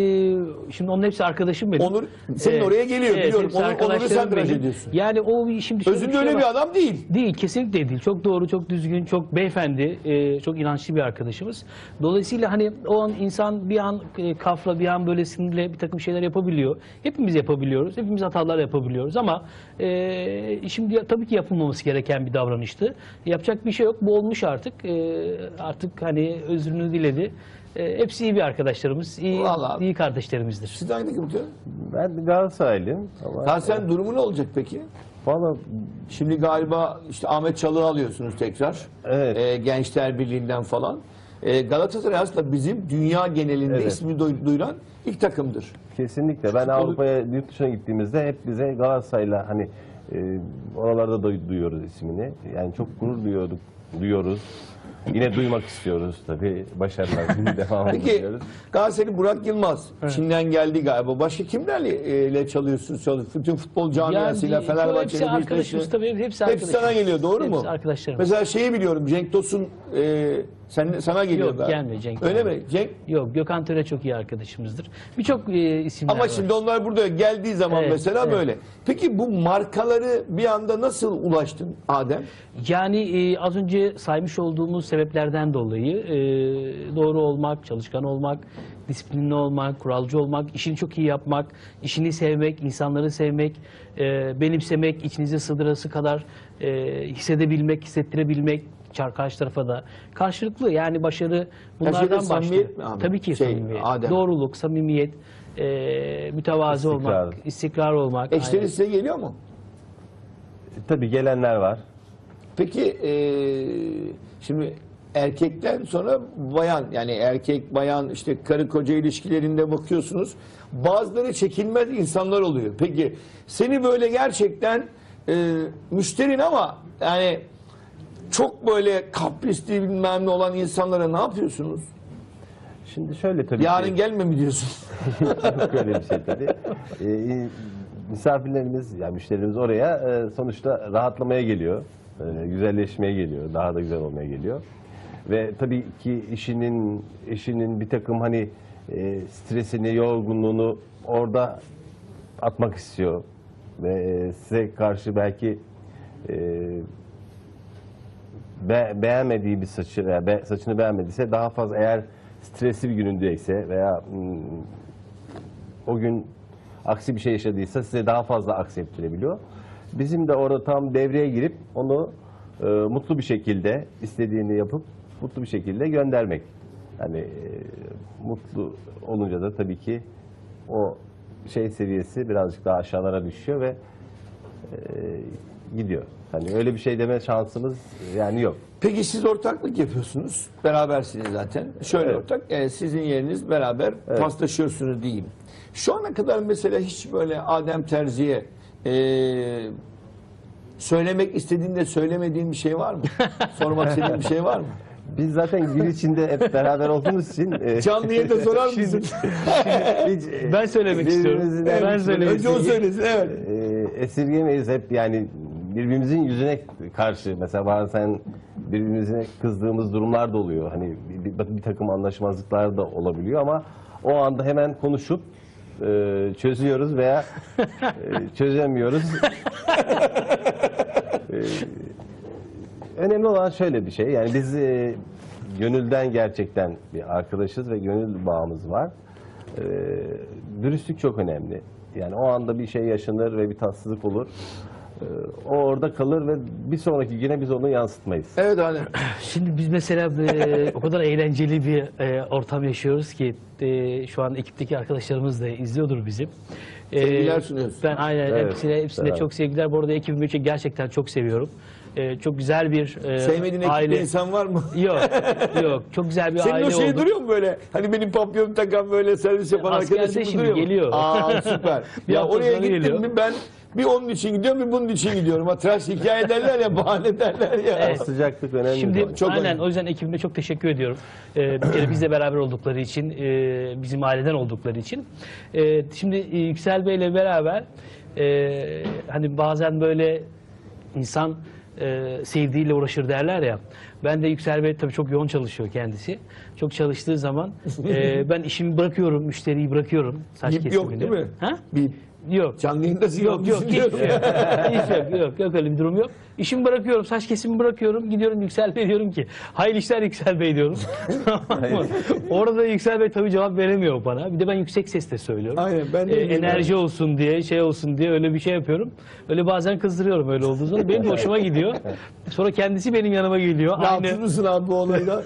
e, şimdi onun hepsi arkadaşım benim. Onur senin E, oraya geliyor evet, biliyorum. hepsi Onur, Onur'u arkadaşlarım sen tıraş benim. ediyorsun. Yani o bir- şimdi şöyle Özünde bir şey öyle var. bir adam değil. Değil, kesinlikle değil. Çok doğru, çok düzgün, çok beyefendi, e, çok inançlı bir arkadaşımız. Dolayısıyla hani o an insan bir an e, kafla, bir an böyle sinirle bir takım şeyler yapabiliyor. Hepimiz yapabiliyoruz, hepimiz hatalar yapabiliyoruz ama e, şimdi ya- tabii ki yapılmaması gereken bir davranıştı. Yapacak bir şey yok, bu olmuş artık. E, artık hani özrünü diledi. E, hepsi iyi bir arkadaşlarımız, iyi, Vallahi. iyi kardeşlerimizdir. Siz de hangi takım tutuyorsun? Ben Galatasaraylıyım ama Ha sen durumu ne olacak peki? valla Şimdi galiba işte Ahmet Çalık'ı alıyorsunuz tekrar. Evet. Ee, Gençler Birliği'nden falan. Ee, Galatasaray aslında bizim dünya genelinde Evet. ismini duy- duyuran ilk takımdır. kesinlikle. Ben Futbolu- Avrupa'ya, yurt dışına gittiğimizde hep bize Galatasaray'la hani e, oralarda da duyuyoruz ismini. Yani çok gurur duyuyorduk, duyuyoruz. Yine duymak istiyoruz tabii. Başarılar devamını Peki diliyoruz. Galatasaraylı Burak Yılmaz Çin'den geldi galiba. Başka kimlerle e, çalışıyorsunuz? Çalışıyorsunuz? Bütün futbol camiasıyla Yani, Fenerbahçe'yle hepsi arkadaşımız tabii, hepsi Hepsi arkadaşımız. sana geliyor doğru mu? Hepsi arkadaşlarımız. Mesela şeyi biliyorum Cenk Tosun e, sen, sana geliyor Yok, galiba. gelmiyor Cenk. Öyle mi? Cenk Yok, Gökhan Töre çok iyi arkadaşımızdır. Birçok e, isimler Ama var. şimdi onlar burada geldiği zaman Evet, mesela evet. böyle. Peki bu markaları bir anda nasıl ulaştın Adem? Yani e, az önce saymış olduğumuz sebeplerden dolayı e, doğru olmak, çalışkan olmak, disiplinli olmak, kuralcı olmak, işini çok iyi yapmak, işini sevmek, insanları sevmek, e, benimsemek, içinize sığdırası kadar e, hissedebilmek, hissettirebilmek, çar- karşı tarafa da karşılıklı yani başarı bunlardan şeyde başlıyor. samimiyet mi abi? Tabii ki Şey, samimiyet. Adem. Doğruluk, samimiyet, e, mütevazı İstikrar. olmak, istikrar olmak. Eşleri aynen. size geliyor mu? Tabii gelenler var. Peki eee, şimdi erkekten sonra bayan yani erkek bayan işte karı koca ilişkilerinde bakıyorsunuz. Bazıları çekilmez insanlar oluyor. Peki seni böyle gerçekten eee müşterin ama yani çok böyle kaprisli bilmem ne olan insanlara ne yapıyorsunuz? Şimdi şöyle tabii Yarın ki. gelme mi diyorsun? Yok öyle bir şey tabii. Ee, misafirlerimiz, yani müşterilerimiz oraya e, sonuçta rahatlamaya geliyor. E, güzelleşmeye geliyor. Daha da güzel olmaya geliyor. Ve tabii ki işinin, eşinin bir takım hani e, stresini, yorgunluğunu orada atmak istiyor. Ve e, size karşı belki e, be- beğenmediği bir saçı veya be- saçını beğenmediyse daha fazla eğer stresli bir günündeyse veya mm, o gün aksi bir şey yaşadıysa size daha fazla aksi ettirebiliyor. Bizim de orada tam devreye girip onu e, mutlu bir şekilde istediğini yapıp mutlu bir şekilde göndermek. Yani e, mutlu olunca da tabii ki o şey seviyesi birazcık daha aşağılara düşüyor ve e, gidiyor. Hani öyle bir şey deme şansımız yani yok. Peki siz ortaklık yapıyorsunuz. Berabersiniz zaten. Şöyle Evet. ortak. e, sizin yeriniz beraber paslaşıyorsunuz diyeyim. Şu ana kadar mesela hiç böyle Adem Terzi'ye e, söylemek istediğinde söylemediğin bir şey var mı? Sormak istediğin bir şey var mı? Biz zaten gün içinde hep beraber olduğumuz için e, Canlı yayında sorar mısın? hiç, e, Ben söylemek istiyorum. birbirimizden Ben hiç söylemek Önce o esirge- söylesin. Evet. e, esirgemeyiz hep yani birbirimizin yüzüne karşı mesela bazen birbirimize kızdığımız durumlar da oluyor. Hani bir, bir, bir takım anlaşmazlıklar da olabiliyor ama o anda hemen konuşup e, çözüyoruz veya e, çözemiyoruz. E, önemli olan şöyle bir şey yani biz e, gönülden gerçekten bir arkadaşız ve gönül bağımız var. E, dürüstlük çok önemli. Yani o anda bir şey yaşanır ve bir tatsızlık olur. E, o orada kalır ve bir sonraki güne biz onu yansıtmayız. Evet Adem. Şimdi biz mesela e, o kadar eğlenceli bir e, ortam yaşıyoruz ki e, şu an ekipteki arkadaşlarımız da izliyordur bizi. E, Sevgiler sunuyorsun. Ben aynen Evet, hepsine, hepsine evet. çok sevgiler. Bu arada ekibimi çok- gerçekten çok seviyorum. E, çok güzel bir e, Sevmediğin ekipte aile. insan var mı? Yok, yok. Çok güzel bir Senin aile o şey olduk. duruyor mu böyle? Hani benim papyonu takan böyle servis yapan Askerde arkadaşım şimdi duruyor mu? geliyor. Aa süper. Bir ya hafta oraya sonra gittim geliyor. mi ben Bir onun için gidiyorum, bir bunun için gidiyorum. Ha, tıraş hikaye derler ya, bahane derler ya. Evet. O sıcaklık önemli. Şimdi tabii. Çok aynen önemli. o yüzden ekibime çok teşekkür ediyorum. Ee, bir kere bizle beraber oldukları için, e, bizim aileden oldukları için. Ee, şimdi e, Yüksel Bey'le beraber e, hani bazen böyle insan e, sevdiğiyle uğraşır derler ya. Ben de Yüksel Bey tabii çok yoğun çalışıyor kendisi. Çok çalıştığı zaman e, ben işimi bırakıyorum, müşteriyi bırakıyorum. Saç Bip yok kesimini. değil mi? Ha? Bip. Yok. Canlı yayındasın. Yok yok hiç düşünüyorum. yok. Hiç yok, yok yok öyle bir durum yok. İşimi bırakıyorum, saç kesimi bırakıyorum, gidiyorum Yüksel Bey diyorum ki hayırlı işler Yüksel Bey diyorum. Orada Yüksel Bey tabii cevap veremiyor bana. Bir de ben yüksek sesle söylüyorum. Aynen, ben de Ee, öyleyim. enerji olsun diye, şey olsun diye öyle bir şey yapıyorum. Öyle bazen kızdırıyorum öyle olduğu zaman. Benim de hoşuma gidiyor. Sonra kendisi benim yanıma geliyor. Rahatsız Aynı mısın abi bu olayda?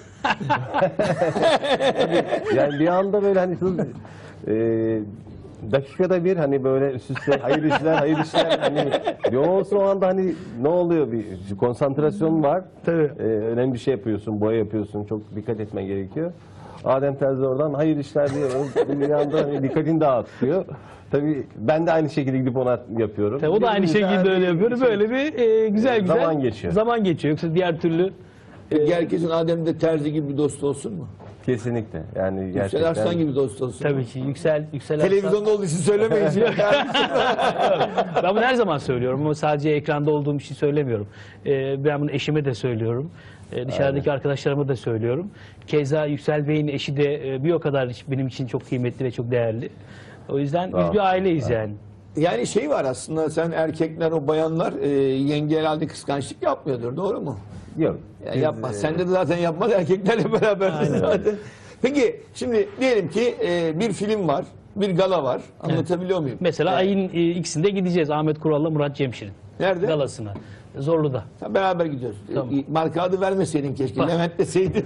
Yani bir anda böyle hani hız, e, dakikada bir hani böyle üst üste hayır işler hayır işler hani yoğunsun o anda hani ne oluyor bir konsantrasyon var. Tabii. E, önemli bir şey yapıyorsun, boya yapıyorsun, çok dikkat etmen gerekiyor. Adem Terzi oradan hayır işler diyor. Bir anda hani dikkatini dağıtıyor. Tabii ben de aynı şekilde gidip ona yapıyorum. Tabii o da aynı Birbirimize şekilde öyle her- yapıyor. Böyle bir e, güzel güzel Zaman geçiyor. Zaman geçiyor. Yoksa diğer türlü Peki herkesin Adem'de Terzi gibi bir dost olsun mu? Kesinlikle. Yani Yüksel gerçekten Arslan gibi dost olsun. tabii ki Yüksel Yüksel Arslan- Televizyonda olduğu için söylemeyin. Ben bunu her zaman söylüyorum ama sadece ekranda olduğum için söylemiyorum. Ee, ben bunu eşime de söylüyorum. Ee, dışarıdaki arkadaşlarıma da söylüyorum. Keza Yüksel Bey'in eşi de e, bir o kadar benim için çok kıymetli ve çok değerli. O yüzden biz Tamam. bir aileyiz yani. Yani şey var aslında, sen erkekler, o bayanlar e, yenge herhalde kıskançlık yapmıyordur, doğru mu? yok. Ya Biz, yapmaz. e, Sen de zaten yapmaz, erkeklerle beraber zaten. Peki şimdi diyelim ki e, bir film var, bir gala var. Anlatabiliyor muyum? Mesela E, ayın e, ikisinde gideceğiz Ahmet Kural'la Murat Cemşir'in Nerede? galasına. Zorlu'da. Ha, beraber gidiyoruz. Tamam. E, Marka adı vermeseydin keşke. Bak. Levent deseydin.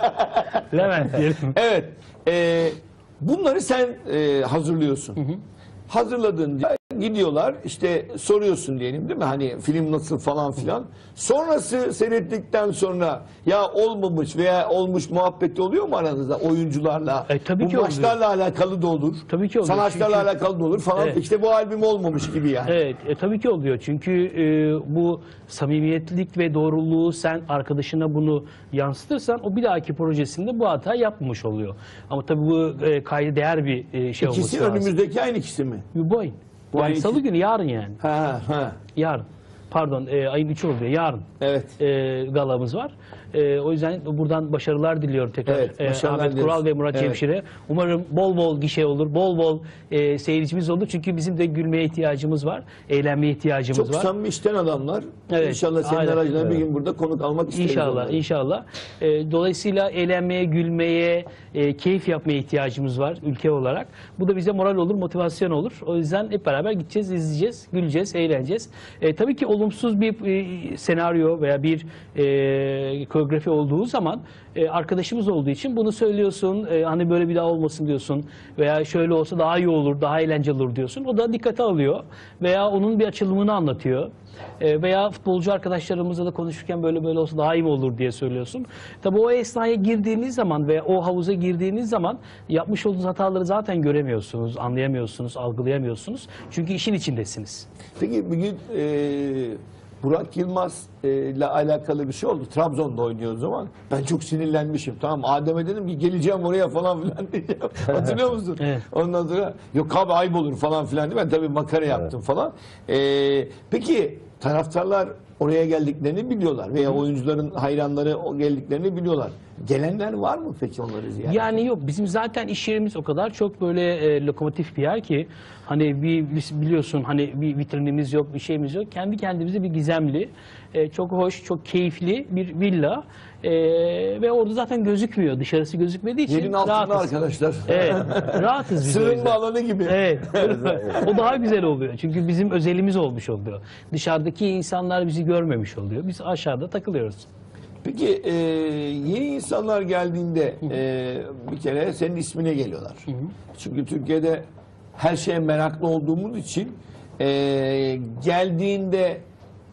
Levent diyelim. Evet. E, bunları sen e, hazırlıyorsun. Hazırladığında gidiyorlar, işte soruyorsun diyelim değil mi? Hani film nasıl falan filan. Sonrası seyrettikten sonra ya olmamış veya olmuş muhabbeti oluyor mu aranızda oyuncularla? E, tabii bu ki maçlarla alakalı da olur. Tabii ki oluyor. Sanatçılarla Çünkü- alakalı da olur falan. Evet. İşte bu albüm olmamış gibi yani. Evet, e, tabii ki oluyor. Çünkü e, bu samimiyetlik ve doğruluğu sen arkadaşına bunu yansıtırsan o bir dahaki projesinde bu hata yapmamış oluyor. Ama tabii bu e, kayda değer bir e, şey olması İkisi lazım. önümüzdeki aynı ikisi mi? Bu ayın. Bu Yani ayın salı ikisi- günü yarın yani. Ha ha. Yarın. Pardon e, ayın üçü oluyor. Yarın. Evet. E, galamız var. E, o yüzden buradan başarılar diliyorum tekrar Evet, e, başarılar Ahmet diliyoruz. Kural ve Murat Evet. Cemşir'e. Umarım bol bol gişe olur, bol bol e, seyircimiz olur. Çünkü bizim de gülmeye ihtiyacımız var, eğlenmeye ihtiyacımız Çok var. samimi işten adamlar. Evet, İnşallah senin aynen. aracılığında bir gün burada konuk almak isteriz. İnşallah, onları. inşallah. E, dolayısıyla eğlenmeye, gülmeye, e, keyif yapmaya ihtiyacımız var ülke olarak. Bu da bize moral olur, motivasyon olur. O yüzden hep beraber gideceğiz, izleyeceğiz, güleceğiz, eğleneceğiz. E, tabii ki olumsuz bir e, senaryo veya bir e, koreografi olduğu zaman e, arkadaşımız olduğu için bunu söylüyorsun. E, hani böyle bir daha olmasın diyorsun veya şöyle olsa daha iyi olur, daha eğlenceli olur diyorsun. O da dikkate alıyor veya onun bir açılımını anlatıyor. E, veya futbolcu arkadaşlarımızla da konuşurken böyle böyle olsa daha iyi mi olur diye söylüyorsun. Tabii o esnaya girdiğiniz zaman veya o havuza girdiğiniz zaman yapmış olduğunuz hataları zaten göremiyorsunuz, anlayamıyorsunuz, algılayamıyorsunuz. Çünkü işin içindesiniz. Peki bir gün e, Burak Yılmaz e, ile alakalı bir şey oldu. Trabzon'da oynuyor o zaman. Ben çok sinirlenmişim. Tamam, Adem'e dedim ki geleceğim oraya falan filan diyeceğim. Hatırlıyor musun? Evet. Ondan sonra yok abi ayıp olur falan filan diye. Ben tabii makara yaptım falan. E, peki taraftarlar oraya geldiklerini biliyorlar veya oyuncuların hayranları o geldiklerini biliyorlar. Gelenler var mı peki onları ziyaret? Yani yok, bizim zaten iş yerimiz o kadar çok böyle e, lokomotif bir yer ki hani bir biz biliyorsun hani bir vitrinimiz yok, bir şeyimiz yok. Kendi kendimize bir gizemli, e, çok hoş, çok keyifli bir villa. E, ve orada zaten gözükmüyor. Dışarısı gözükmediği için Yerin altında rahatız. arkadaşlar. Evet, rahatız biz o Sığınma yüzden. alanı gibi. Evet. O daha güzel oluyor. Çünkü bizim özelimiz olmuş oluyor. Dışarıdaki insanlar bizi görmemiş oluyor. Biz aşağıda takılıyoruz. Peki e, yeni insanlar geldiğinde e, bir kere senin ismine geliyorlar. Çünkü Türkiye'de her şeye meraklı olduğumuz için e, geldiğinde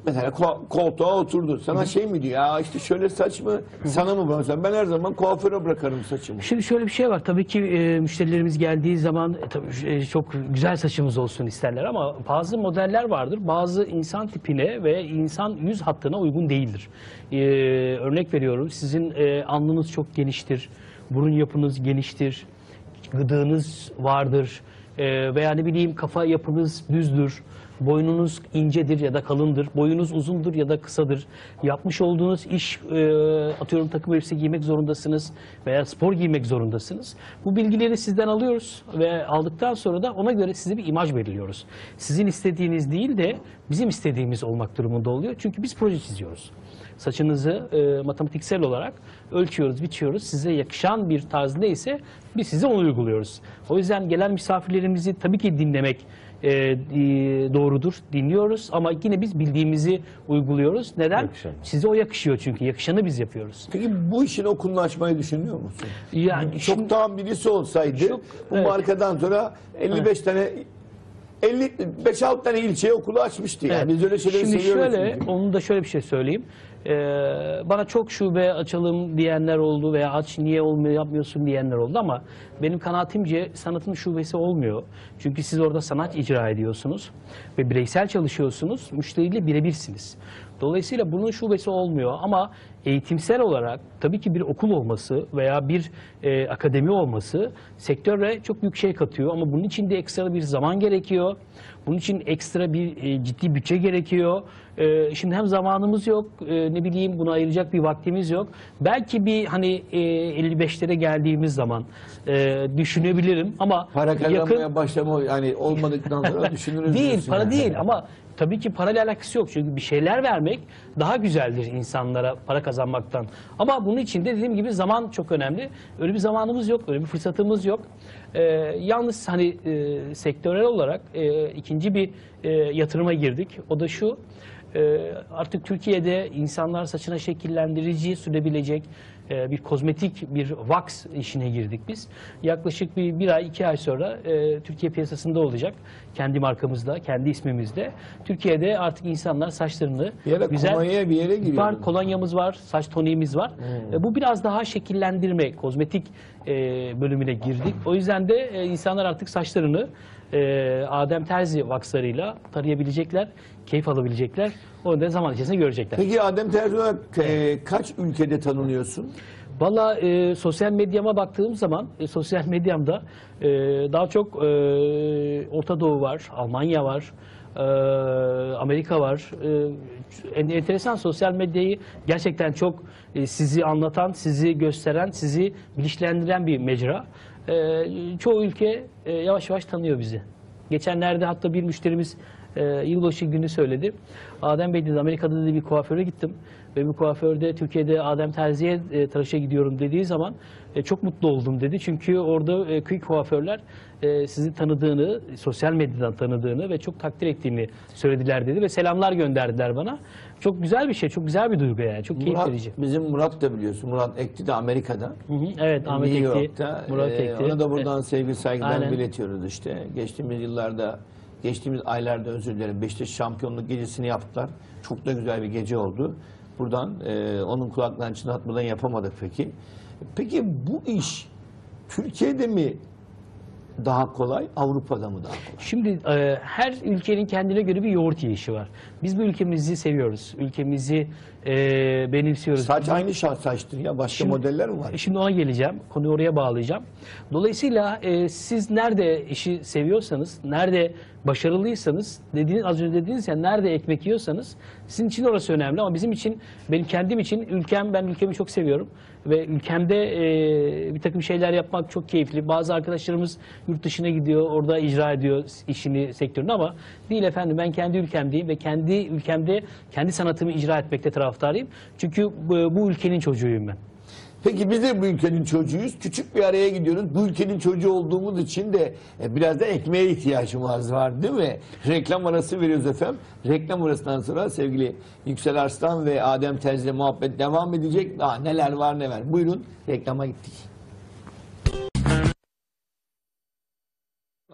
mesela ko- koltuğa oturdu. Sana şey mi diyor? Ya işte şöyle saç mı? Sana mı bıraksan? Ben her zaman kuaföre bırakarım saçımı. Şimdi şöyle bir şey var. Tabii ki e, müşterilerimiz geldiği zaman e, tabii, e, çok güzel saçımız olsun isterler ama bazı modeller vardır. Bazı insan tipine ve insan yüz hattına uygun değildir. E, örnek veriyorum. Sizin e, alnınız çok geniştir. Burun yapınız geniştir. Gıdığınız vardır. E, veya ne bileyim kafa yapınız düzdür. Boynunuz incedir ya da kalındır. Boyunuz uzundur ya da kısadır. Yapmış olduğunuz iş, e, atıyorum takım elbise giymek zorundasınız veya spor giymek zorundasınız. Bu bilgileri sizden alıyoruz ve aldıktan sonra da ona göre size bir imaj belirliyoruz. Sizin istediğiniz değil de bizim istediğimiz olmak durumunda oluyor. Çünkü biz proje çiziyoruz. Saçınızı e, matematiksel olarak ölçüyoruz, biçiyoruz. Size yakışan bir tarz neyse biz size onu uyguluyoruz. O yüzden gelen misafirlerimizi tabii ki dinlemek e, e, doğrudur. Dinliyoruz ama yine biz bildiğimizi uyguluyoruz. Neden? Yakışan. Size o yakışıyor çünkü. Yakışanı biz yapıyoruz. Peki bu işin okulunu açmayı düşünüyor musun? Yani şimdi- Çoktan birisi olsaydı Çok- bu evet. markadan sonra elli beş tane elli beş altı tane ilçeye okulu açmıştı yani. Evet. Biz öyle şeyleri Şimdi seviyoruz. şöyle, çünkü. onun da şöyle bir şey söyleyeyim. Ee, bana çok şube açalım diyenler oldu veya aç niye olmuyor yapmıyorsun diyenler oldu ama benim kanaatimce sanatın şubesi olmuyor. Çünkü siz orada sanat icra ediyorsunuz ve bireysel çalışıyorsunuz, müşteriyle birebirsiniz. Dolayısıyla bunun şubesi olmuyor ama eğitimsel olarak tabii ki bir okul olması veya bir e, akademi olması sektöre çok büyük şey katıyor ama bunun için de ekstra bir zaman gerekiyor. Bunun için ekstra bir e, ciddi bütçe gerekiyor. E, şimdi hem zamanımız yok, e, ne bileyim buna ayıracak bir vaktimiz yok. Belki bir hani e, elli beşlere geldiğimiz zaman e, düşünebilirim ama Para kazanmaya yakın başlama yani olmadıktan sonra düşünürüz. değil, diyorsun para yani. değil ama tabii ki parayla alakası yok. Çünkü bir şeyler vermek daha güzeldir insanlara para kazanmaktan. Ama bunun için de dediğim gibi zaman çok önemli. Öyle bir zamanımız yok, öyle bir fırsatımız yok. Ee, yalnız hani e, sektörel olarak e, ikinci bir e, yatırıma girdik. O da şu, e, artık Türkiye'de insanlar saçına şekillendirici sürebilecek e, bir kozmetik, bir wax işine girdik biz. Yaklaşık bir, bir ay, iki ay sonra e, Türkiye piyasasında olacak. Kendi markamızla, kendi ismimizle. Türkiye'de artık insanlar saçlarını Bir yere kolonyaya bir yere giriyordun. var, kolonyamız var, saç toniğimiz var. E, bu biraz daha şekillendirme, kozmetik e, bölümüne girdik. O yüzden de e, insanlar artık saçlarını e, Adem Terzi vakslarıyla tarayabilecekler, keyif alabilecekler. Onu da zaman içerisinde görecekler. Peki Adem Terzi olarak e, kaç ülkede tanınıyorsun? Valla e, sosyal medyama baktığım zaman e, sosyal medyamda e, daha çok e, Orta Doğu var, Almanya var, e, Amerika var. E, en- enteresan sosyal medyayı gerçekten çok e, sizi anlatan, sizi gösteren, sizi bilinçlendiren bir mecra. E, çoğu ülke e, yavaş yavaş tanıyor bizi. Geçenlerde hatta bir müşterimiz e, yılbaşı günü söyledi. Adem Bey dedi, Amerika'da dedi bir kuaföre gittim. Ve bu kuaförde Türkiye'de Adem Terzi'ye e, tıraşa gidiyorum dediği zaman e, çok mutlu oldum dedi. Çünkü orada e, kıyı kuaförler e, sizi tanıdığını, sosyal medyadan tanıdığını ve çok takdir ettiğini söylediler dedi. Ve selamlar gönderdiler bana. Çok güzel bir şey, çok güzel bir duygu yani. Çok keyif Murat, verici. bizim Murat da biliyorsun. Murat Ekti de Amerika'da. Hı hı, evet, Ahmet New Ekti, York'ta. Murat Ee, Ekti. Ona da buradan sevgi saygılar Aynen. iletiyoruz işte. Geçtiğimiz yıllarda, geçtiğimiz aylarda özür dilerim. Beşiktaş şampiyonluk gecesini yaptılar. Çok da güzel bir gece oldu. Buradan e, onun kulaklarını çınlatmadan yapamadık peki. Peki bu iş Türkiye'de mi daha kolay, Avrupa'da mı daha kolay? Şimdi e, her ülkenin kendine göre bir yoğurt yiyişi var. Biz bu ülkemizi seviyoruz. Ülkemizi e, benimsiyoruz. Saç aynı şart saçtır ya. Başka Şimdi- modeller mi var? Şimdi ona geleceğim. Konuyu oraya bağlayacağım. Dolayısıyla e, siz nerede işi seviyorsanız, nerede başarılıysanız, dediğiniz, az önce dediğiniz ya nerede ekmek yiyorsanız sizin için orası önemli ama bizim için, benim kendim için ülkem, ben ülkemi çok seviyorum ve ülkemde e, bir takım şeyler yapmak çok keyifli. Bazı arkadaşlarımız yurt dışına gidiyor, orada icra ediyor işini, sektörünü ama değil efendim, ben kendi ülkemdeyim ve kendi ülkemde kendi sanatımı icra etmekte taraftarıyım. Çünkü bu, bu ülkenin çocuğuyum ben. Peki biz de bu ülkenin çocuğuyuz. Küçük bir araya gidiyoruz. Bu ülkenin çocuğu olduğumuz için de e, biraz da ekmeğe ihtiyacımız var değil mi? Reklam arası veriyoruz efendim. Reklam arasından sonra sevgili Yüksel Arslan ve Adem Terzi'yle muhabbet devam edecek. Daha neler var ne var. Buyurun reklama gittik.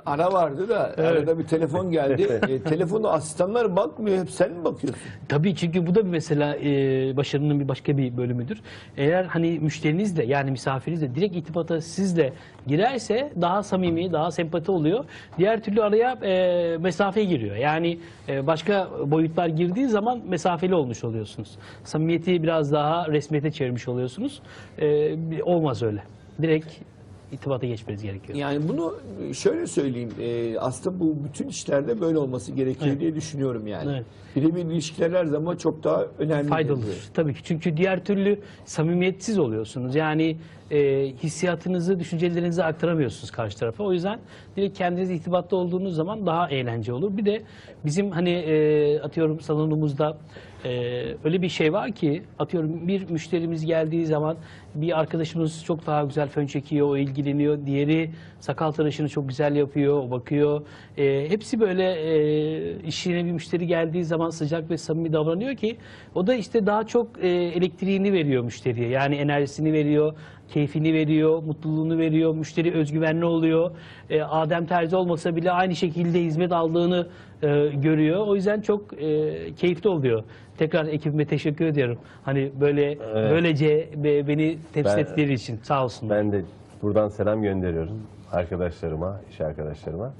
ara vardı da Evet. arada bir telefon geldi. e, telefonu asistanlar bakmıyor. Hep sen mi bakıyorsun? Tabii, çünkü bu da bir mesela e, başarının bir başka bir bölümüdür. Eğer hani müşteriniz de, yani misafiriniz de direkt irtibata sizle girerse daha samimi, daha sempati oluyor. Diğer türlü araya e, mesafe giriyor. Yani e, başka boyutlar girdiği zaman mesafeli olmuş oluyorsunuz. Samimiyeti biraz daha resmiyete çevirmiş oluyorsunuz. E, olmaz öyle. Direkt irtibata geçmeniz gerekiyor. Yani bunu şöyle söyleyeyim. E, aslında bu bütün işlerde böyle olması gerekiyor Evet. diye düşünüyorum yani. Evet. Birebir ilişkiler her zaman çok daha önemli. Faydalıdır tabii ki, çünkü diğer türlü samimiyetsiz oluyorsunuz. Yani e, hissiyatınızı, düşüncelerinizi aktaramıyorsunuz karşı tarafa. O yüzden direkt kendiniz irtibatta olduğunuz zaman daha eğlence olur. Bir de bizim hani e, atıyorum salonumuzda e, öyle bir şey var ki, atıyorum bir müşterimiz geldiği zaman bir arkadaşımız çok daha güzel fön çekiyor, o ilgileniyor. Diğeri sakal tıraşını çok güzel yapıyor, o bakıyor. E, hepsi böyle e, işine bir müşteri geldiği zaman sıcak ve samimi davranıyor ki o da işte daha çok e, elektriğini veriyor müşteriye. Yani enerjisini veriyor, keyfini veriyor, mutluluğunu veriyor, müşteri özgüvenli oluyor. E, Adem Terzi olmasa bile aynı şekilde hizmet aldığını e, görüyor. O yüzden çok e, keyifli oluyor. Tekrar ekibime teşekkür ediyorum. Hani böyle Evet. böylece be- beni temsil Ben- ettikleri için sağ olsunlar. Ben de buradan selam gönderiyorum arkadaşlarıma, iş arkadaşlarıma.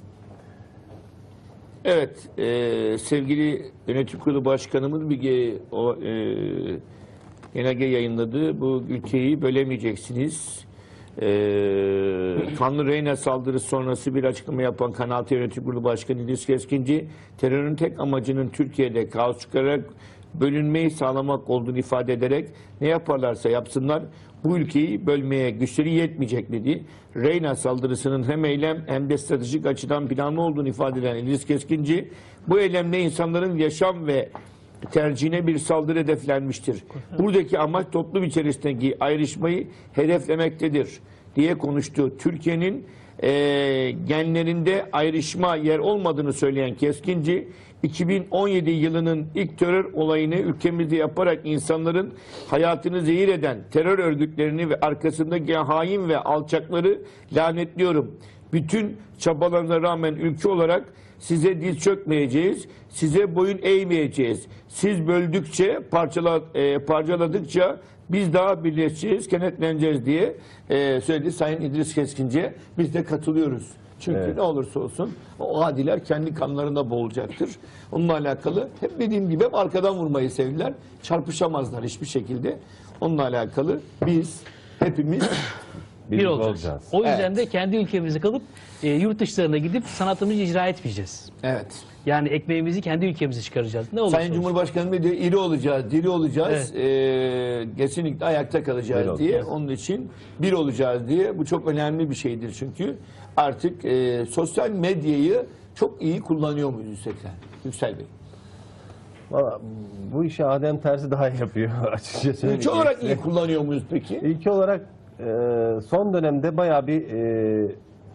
Evet, e, sevgili yönetim kurulu başkanımız bir ge- o e, genelge yayınladı. Bu ülkeyi bölemeyeceksiniz. E, Kanlı Reyna saldırısı sonrası bir açıklama yapan Kanal T Yönetim Kurulu Başkanı İdris Keskinci, terörün tek amacının Türkiye'de kaos çıkararak bölünmeyi sağlamak olduğunu ifade ederek ne yaparlarsa yapsınlar bu ülkeyi bölmeye güçleri yetmeyecek dedi. Reyna saldırısının hem eylem hem de stratejik açıdan planlı olduğunu ifade eden İdris Keskinci, bu eylemle insanların yaşam ve tercihine bir saldırı hedeflenmiştir. Buradaki amaç toplum içerisindeki ayrışmayı hedeflemektedir diye konuştu. Türkiye'nin e, genlerinde ayrışma yer olmadığını söyleyen Keskinci, iki bin on yedi yılının ilk terör olayını ülkemizde yaparak insanların hayatını zehir eden terör örgütlerini ve arkasındaki hain ve alçakları lanetliyorum. Bütün çabalarına rağmen ülke olarak size diz çökmeyeceğiz, size boyun eğmeyeceğiz. Siz böldükçe, parçala, e, parçaladıkça biz daha birleşeceğiz, kenetleneceğiz diye e, söyledi Sayın İdris Keskinci. Biz de katılıyoruz. Çünkü Evet. ne olursa olsun o adiler kendi kanlarında boğulacaktır. Onunla alakalı hep dediğim gibi hep arkadan vurmayı sevdiler. Çarpışamazlar hiçbir şekilde. Onunla alakalı biz hepimiz Bir Birlik olacağız. olacağız. O yüzden Evet. de kendi ülkemizde kalıp e, yurt dışlarına gidip sanatımızı icra etmeyeceğiz. evet. Yani ekmeğimizi kendi ülkemize çıkaracağız. Ne olursa Sayın olsun. Cumhurbaşkanı ne diyor? İri olacağız, diri olacağız. Ee, kesinlikle ayakta Bir kalacağız diye. olacağız. Onun için bir olacağız diye. Bu çok önemli bir şeydir çünkü. Artık e, sosyal medyayı çok iyi kullanıyor muyuz Yüksel, Yüksel Bey? Valla bu işi Adem Terzi daha iyi yapıyor açıkçası. Ülke olarak iyi kullanıyor muyuz peki? İlki olarak e, son dönemde bayağı bir e,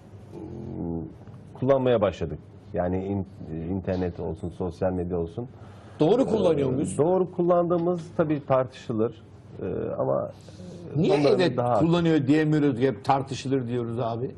kullanmaya başladık. Yani in- internet olsun, sosyal medya olsun. Doğru kullanıyor muyuz? Doğru kullandığımız tabii tartışılır. E, ama Niye son dönemde evet daha kullanıyor diyemiyoruz, hep tartışılır diyoruz abi?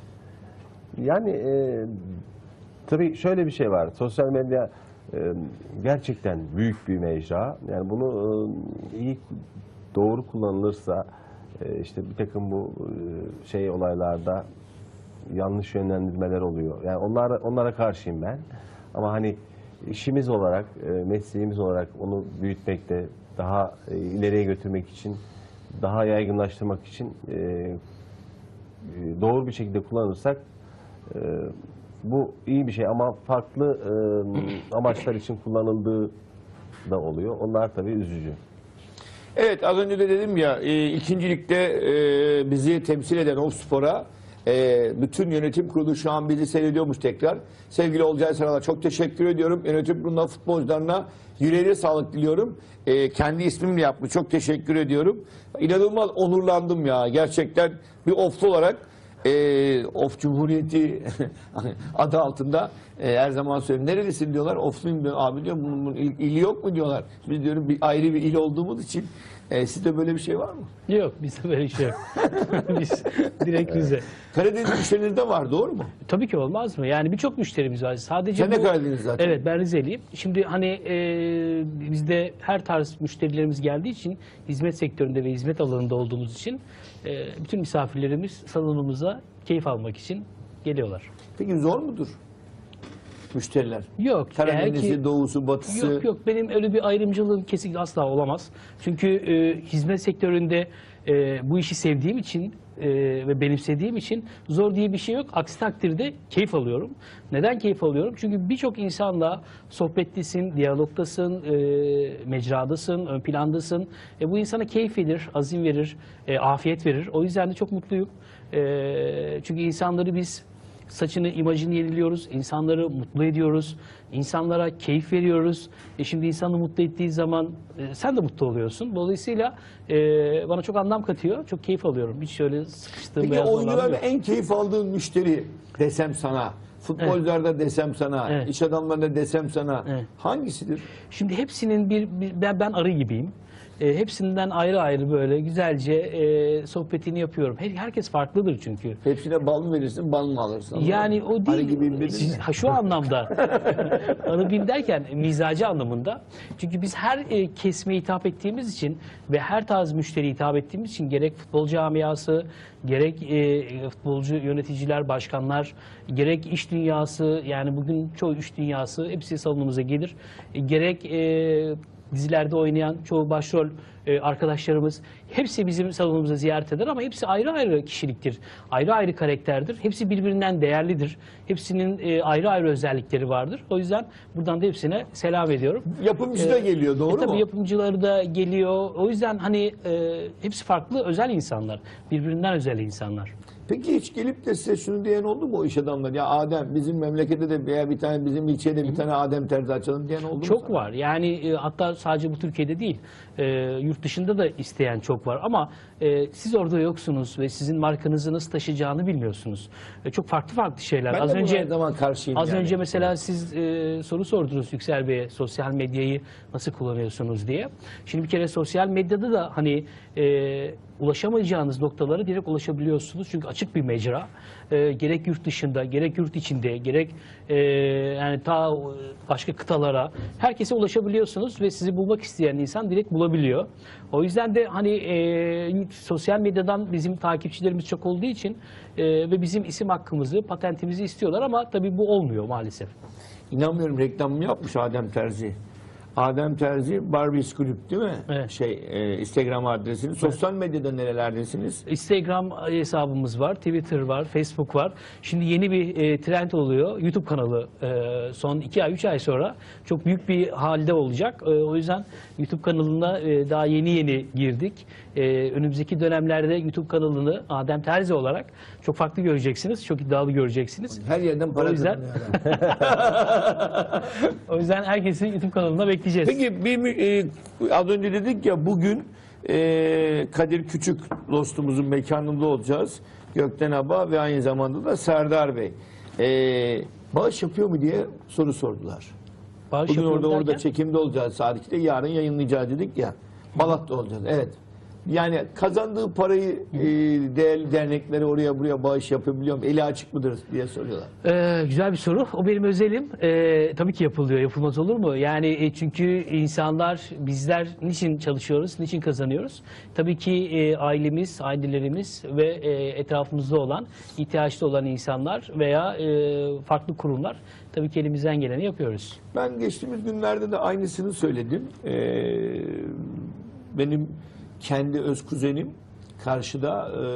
Yani e, tabii şöyle bir şey var. Sosyal medya e, gerçekten büyük bir mecra. Yani bunu e, iyi, doğru kullanılırsa e, işte bir takım bu e, şey olaylarda yanlış yönlendirmeler oluyor. Yani onlara onlara karşıyım ben. Ama hani işimiz olarak, e, mesleğimiz olarak onu büyütmekte, daha e, ileriye götürmek için, daha yaygınlaştırmak için e, e, doğru bir şekilde kullanırsak e, bu iyi bir şey, ama farklı e, amaçlar için kullanıldığı da oluyor. Onlar tabii üzücü. Evet, az önce de dedim ya, e, ikincilikte e, bizi temsil eden o spora e, bütün yönetim kurulu şu an bizi seyrediyormuş tekrar. Sevgili Olcay Saral'a çok teşekkür ediyorum. Yönetim kuruluna, futbolcularına yüreğine sağlık diliyorum. E, kendi ismimle yapmış. Çok teşekkür ediyorum. İnanılmaz onurlandım ya. Gerçekten bir oflu olarak e, Of Cumhuriyeti adı altında e, her zaman söylüyorum. Nerelisin diyorlar. Ofluyum diyor. Abi diyorum bunun, bunun il, ili yok mu diyorlar. Biz diyorum bir ayrı bir il olduğumuz için E, sizde böyle bir şey var mı? Yok, bizde böyle şey yok. Biz direkt Rize. Karadeniz müşterilerde var, doğru mu? Tabii ki olmaz mı? Yani birçok müşterimiz var. Sadece Sen de bu- Karadeniz zaten. Evet, ben Rizeliyim. Şimdi hani e, bizde her tarz müşterilerimiz geldiği için, hizmet sektöründe ve hizmet alanında olduğumuz için e, bütün misafirlerimiz salonumuza keyif almak için geliyorlar. Peki zor mudur müşteriler? Yok, eğer Karadeniz'i, ki- doğusu, batısı. Yok yok, benim öyle bir ayrımcılığım kesinlikle asla olamaz. Çünkü e, hizmet sektöründe e, bu işi sevdiğim için e, ve benimsediğim için zor diye bir şey yok. Aksi takdirde keyif alıyorum. Neden keyif alıyorum? Çünkü birçok insanla sohbetlisin, diyalogtasın, e, mecradasın, ön plandasın. E, bu insana keyif verir, azim verir, e, afiyet verir. O yüzden de çok mutluyum. E, çünkü insanları biz saçını, imajını yeniliyoruz, insanları mutlu ediyoruz, insanlara keyif veriyoruz. E şimdi insanı mutlu ettiği zaman e, sen de mutlu oluyorsun. Dolayısıyla e, bana çok anlam katıyor, çok keyif alıyorum. Hiç şöyle sıkıştığım Peki beyaz oyuncularda olan yok. en keyif aldığın müşteri desem sana, futbolcularda desem sana, Evet. iş adamlarında desem sana Evet. hangisidir? Şimdi hepsinin bir, bir- ben, ben arı gibiyim. E, hepsinden ayrı ayrı böyle güzelce e, sohbetini yapıyorum. Her, herkes farklıdır çünkü. Hepsine bal mı verirsin, bal mı alırsın? Yani o Arı değil. gibiyim dedin Siz- mi? ha, şu anlamda. Arı derken mizacı anlamında. Çünkü biz her e, kesime hitap ettiğimiz için ve her tarz müşteriye hitap ettiğimiz için gerek futbol camiası, gerek e, futbolcu yöneticiler, başkanlar, gerek iş dünyası, yani bugün çoğu iş dünyası hepsi salonumuza gelir. E, gerek e, dizilerde oynayan çoğu başrol e, arkadaşlarımız hepsi bizim salonumuza ziyaret eder ama hepsi ayrı ayrı kişiliktir. Ayrı ayrı karakterdir. Hepsi birbirinden değerlidir. Hepsinin e, ayrı ayrı özellikleri vardır. O yüzden buradan da hepsine selam ediyorum. Yapımcı da geliyor, doğru E, tabii mu? yapımcıları da geliyor. O yüzden hani e, hepsi farklı özel insanlar. Birbirinden özel insanlar. Peki hiç gelip de size şunu diyen oldu mu o iş adamları? Ya Adem, bizim memlekette de veya bir tane bizim ilçede bir tane Adem Terzi açalım diyen oldu mu? Çok sana? var. Yani e, hatta sadece bu Türkiye'de değil, e, yurt dışında da isteyen çok var. Ama e, siz orada yoksunuz ve sizin markanızı nasıl taşıyacağını bilmiyorsunuz. E, çok farklı farklı şeyler. Ben az de buna önce her zaman karşıyım az yani. önce mesela siz e, soru sordunuz Yüksel Bey'e, sosyal medyayı nasıl kullanıyorsunuz diye. Şimdi bir kere sosyal medyada da hani e, ulaşamayacağınız noktalara direkt ulaşabiliyorsunuz. Çünkü açık bir mecra. E, gerek yurt dışında, gerek yurt içinde, gerek e, yani ta başka kıtalara herkese ulaşabiliyorsunuz ve sizi bulmak isteyen insan direkt bulabiliyor. O yüzden de hani e, sosyal medyadan bizim takipçilerimiz çok olduğu için e, ve bizim isim hakkımızı, patentimizi istiyorlar ama tabii bu olmuyor maalesef. İnanmıyorum, reklamını yapmış Adem Terzi. Adem Terzi Barbies Kulüp değil mi? Evet. Şey, e, Instagram adresini. Sosyal medyada nerelerdesiniz? Instagram hesabımız var, Twitter var, Facebook var. Şimdi yeni bir e, trend oluyor. YouTube kanalı e, son iki ay, üç ay sonra çok büyük bir halde olacak. E, o yüzden YouTube kanalına e, daha yeni yeni girdik. E, önümüzdeki dönemlerde YouTube kanalını Adem Terzi olarak çok farklı göreceksiniz, çok iddialı göreceksiniz. Her yerden para O yüzden- kazanıyor adam. O yüzden herkesi YouTube kanalına bekleyeceğiz. Peki bir, mü- e, az önce dedik ya bugün e, Kadir Küçük dostumuzun mekanında olacağız. Gökten Aba ve aynı zamanda da Serdar Bey. E, bağış yapıyor mu diye soru sordular. Bağış Bugün yapıyorum orada orada derken- çekimde olacağız saat ikide, yarın yayınlayacağız dedik ya. Balat'ta olacağız, evet. Yani kazandığı parayı e, değerli derneklere oraya buraya bağış yapabiliyor mu? Eli açık mıdır diye soruyorlar. Ee, güzel bir soru. O benim özelim. Ee, tabii ki yapılıyor. Yapılmaz olur mu? Yani e, çünkü insanlar, bizler niçin çalışıyoruz, niçin kazanıyoruz? Tabii ki e, ailemiz, ailelerimiz ve e, etrafımızda olan, ihtiyaçta olan insanlar veya e, farklı kurumlar. Tabii ki elimizden geleni yapıyoruz. Ben geçtiğimiz günlerde de aynısını söyledim. Ee, benim kendi öz kuzenim karşıda e,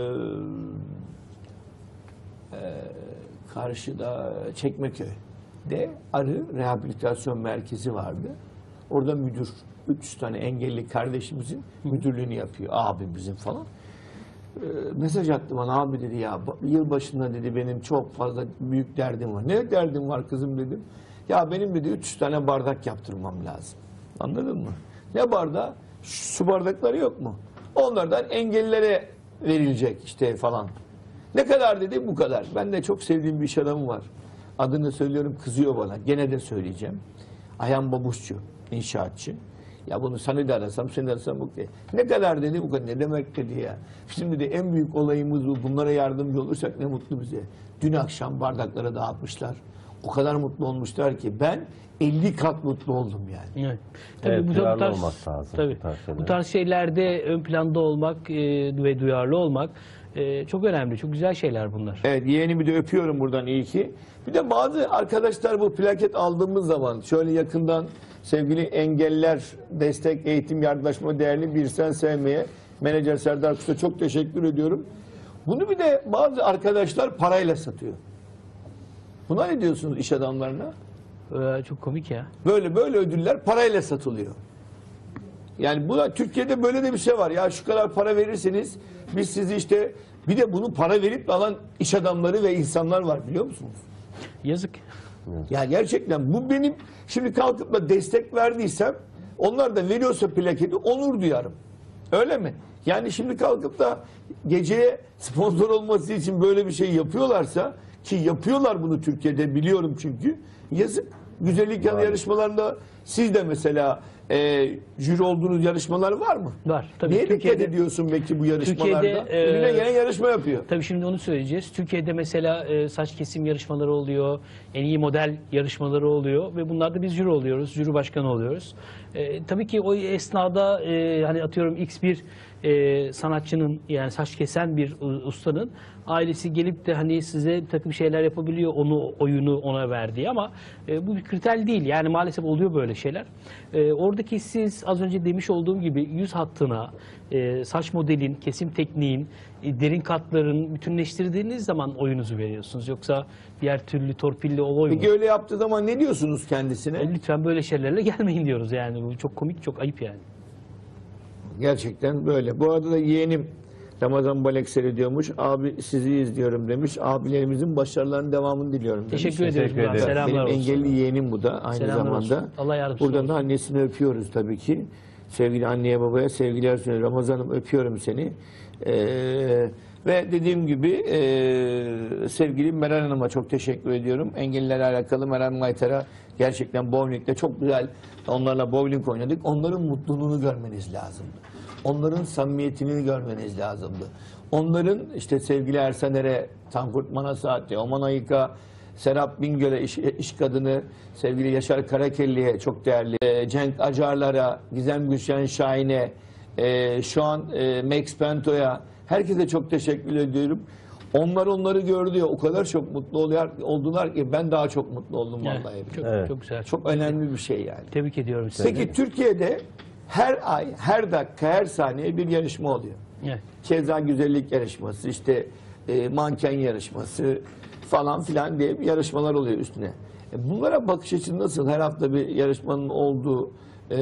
e, karşıda Çekmeköy'de Arı Rehabilitasyon Merkezi vardı. Orada müdür, üç yüz tane engelli kardeşimizin müdürlüğünü yapıyor, abimizin falan. E, mesaj attı bana, abi dedi ya yıl başında dedi benim çok fazla büyük derdim var. Ne derdim var kızım dedim. Ya benim dedi üç yüz tane bardak yaptırmam lazım. Anladın mı? Ne bardağı? Su bardakları yok mu? Onlardan engellilere verilecek işte falan. Ne kadar dedi? Bu kadar. Ben de çok sevdiğim bir iş adamı var. Adını söylüyorum, kızıyor bana. Gene de söyleyeceğim. Ayhan Babuşçu, inşaatçı. Ya bunu seni de arasam, seni de arasam okey. Ne kadar dedi, bu kadar. Ne demek dedi ya. Şimdi de en büyük olayımız bu. Bunlara yardımcı olursak ne mutlu bize. Dün akşam bardakları dağıtmışlar. O kadar mutlu olmuşlar ki ben elli kat mutlu oldum yani. Evet. Tabii Evet, bu, bu duyarlı tarz, olmak lazım tabii, bu tarz şeylere. bu tarz şeylerde ön planda olmak e, ve duyarlı olmak e, çok önemli. Çok güzel şeyler bunlar. Evet, yeğenimi de öpüyorum buradan, iyi ki. Bir de bazı arkadaşlar bu plaket aldığımız zaman şöyle yakından sevgili Engeller Destek Eğitim Yardımlaşma Değerli Bir Sen Sevmeye Menajer Serdar Kuş'a çok teşekkür ediyorum. Bunu bir de bazı arkadaşlar parayla satıyor. Buna ne diyorsunuz iş adamlarına? Ee, çok komik ya. Böyle böyle ödüller parayla satılıyor. Yani bu da Türkiye'de böyle de bir şey var. Ya şu kadar para verirseniz biz sizi işte, bir de bunu para verip alan iş adamları ve insanlar var, biliyor musunuz? Yazık. Ya gerçekten bu benim, şimdi kalkıp da destek verdiysem onlar da veriyorsa plaketi onur duyarım. Öyle mi? Yani şimdi kalkıp da geceye sponsor olması için böyle bir şey yapıyorlarsa, ki yapıyorlar bunu Türkiye'de biliyorum çünkü, yazık. Güzellik yanı yarışmalarında siz de mesela e, jüri olduğunuz yarışmalar var mı? Var. Tabii Neye dikkat Türkiye'de- ediyorsun belki bu yarışmalarda? Türkiye'de, e, Önüne gelen yarışma yapıyor. Tabii şimdi onu söyleyeceğiz. Türkiye'de mesela e, saç kesim yarışmaları oluyor, en iyi model yarışmaları oluyor ve bunlarda biz jüri oluyoruz, jüri başkanı oluyoruz. E, tabii ki o esnada e, hani atıyorum X bir e, sanatçının, yani saç kesen bir u- ustanın ailesi gelip de hani size bir takım şeyler yapabiliyor, onu oyunu ona verdiği, ama e, bu bir kriter değil. Yani maalesef oluyor böyle şeyler. E, oradaki siz az önce demiş olduğum gibi yüz hattına, e, saç modelin, kesim tekniğin, e, derin katların bütünleştirdiğiniz zaman oyunuzu veriyorsunuz. Yoksa diğer türlü torpilli o oy mu? Peki öyle yaptığı zaman ne diyorsunuz kendisine? E, Lütfen böyle şeylerle gelmeyin diyoruz yani. Bu çok komik, çok ayıp yani. Gerçekten böyle. Bu arada da yeğenim Ramazan Balek seyrediyormuş. Abi sizi izliyorum demiş. Abilerimizin başarılarının devamını diliyorum demiş. Teşekkür ederiz. Teşekkür buradan. ederiz. Selamlar Benim olsun. engelli yeğenim bu da aynı Selamlar zamanda. olsun. Allah yardımcısı Buradan olsun. da annesini öpüyoruz tabii ki. Sevgili anneye babaya sevgiler sunuyorum. Ramazan'ım öpüyorum seni. Ee, ve dediğim gibi e, sevgili Meral Hanım'a çok teşekkür ediyorum. Engellilerle alakalı Meral Maytar'a gerçekten bowling'de çok güzel onlarla bowling oynadık. Onların mutluluğunu görmeniz lazımdı. Onların samimiyetini görmeniz lazımdı. Onların işte sevgili Ersener'e, Tankurt Manasat'e, Oman Ayık'a, Serap Bingöl'e, iş, iş kadını, sevgili Yaşar Karakelli'ye çok değerli, e, Cenk Acarlar'a, Gizem Gülşen Şahin'e, e, şu an e, Max Pento'ya, herkese çok teşekkür ediyorum. Onlar onları gördü ya, o kadar çok mutlu oluyor, oldular ki ben daha çok mutlu oldum Evet, vallahi. çok, Evet. çok güzel. Çok önemli bir şey yani. Tebrik ediyorum sizi. Peki Türkiye'de her ay, her dakika, her saniye bir yarışma oluyor. Evet. Keza güzellik yarışması, işte e, manken yarışması falan filan diye bir yarışmalar oluyor üstüne. E, bunlara bakış açın nasıl? Her hafta bir yarışmanın olduğu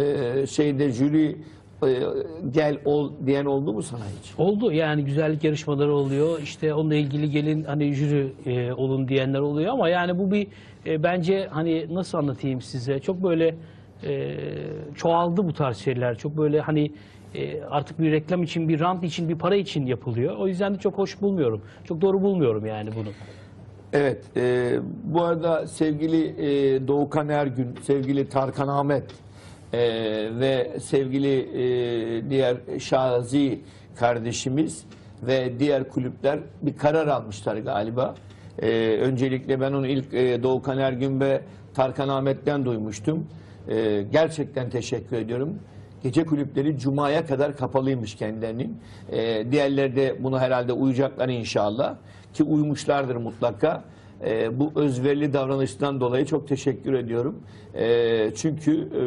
e, şeyde jüri e, gel ol diyen oldu mu sana hiç? Oldu yani, güzellik yarışmaları oluyor. İşte onunla ilgili gelin hani jüri e, olun diyenler oluyor, ama yani bu bir e, bence hani nasıl anlatayım size, çok böyle e, çoğaldı bu tarz şeyler. Çok böyle hani e, artık bir reklam için, bir rant için, bir para için yapılıyor. O yüzden de çok hoş bulmuyorum. Çok doğru bulmuyorum yani bunu. Evet, e, bu arada sevgili e, Doğukan Ergün, sevgili Tarkan Ahmet e, ve sevgili e, diğer Şazi kardeşimiz ve diğer kulüpler bir karar almışlar galiba. E, öncelikle ben onu ilk e, Doğukan Ergün ve Tarkan Ahmet'ten duymuştum. E, gerçekten teşekkür ediyorum. Gece kulüpleri Cuma'ya kadar kapalıymış kendilerinin. E, diğerleri de buna herhalde uyacaklar inşallah. Ki uymuşlardır mutlaka. E, bu özverili davranıştan dolayı çok teşekkür ediyorum. E, çünkü e,